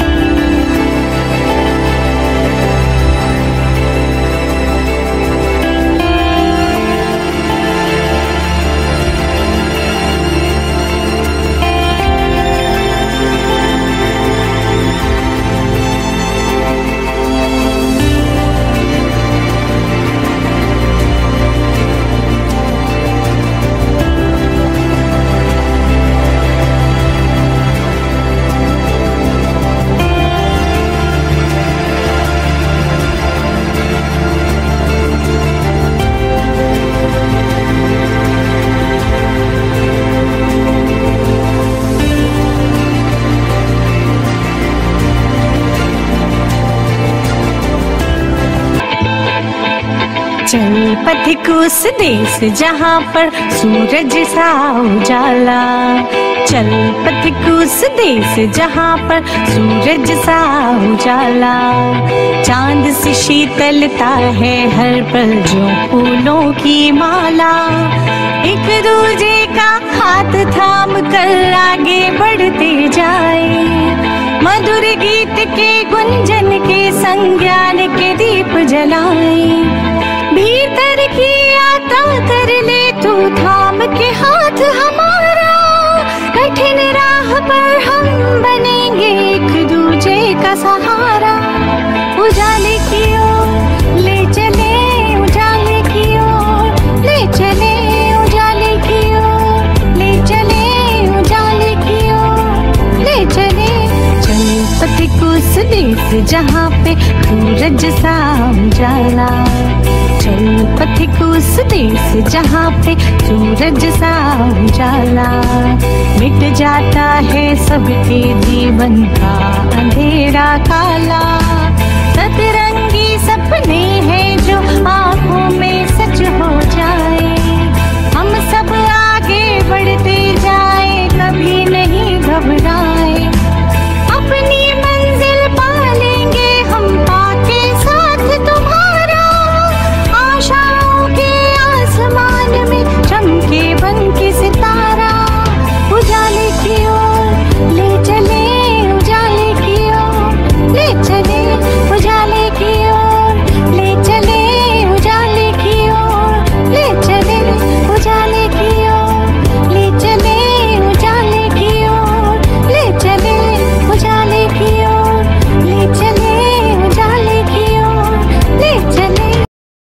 चल पथिक उस देश जहाँ पर सूरज सा उजाला, चल पथिक उस देश जहाँ पर सूरज सा उजाला, चांद से शीतलता है हर पल जो फूलों की माला, एक दूजे का हाथ थाम कर आगे बढ़ते जाए, मधुर गीत के गुंजन के संग ज्ञान के दीप जलाए, भीतर की आत्मा कर ले तू थाम के हाथ हमारा, कठिन राह पर हम बनेंगे एक दूजे का सहारा, उजाले की ओर ले चले, उजाले की ओर ले चले, उजाले की ओर ले चले, उजाले की ओर ले चले, चल पथिक उस देश जहाँ पे सूरज सा उजाला, चल पथिक उस देश जहाँ पे सूरज सा उजाला, मिट जाता है सबके जीवन का अंधेरा काला। सतरंगी सपने हैं जो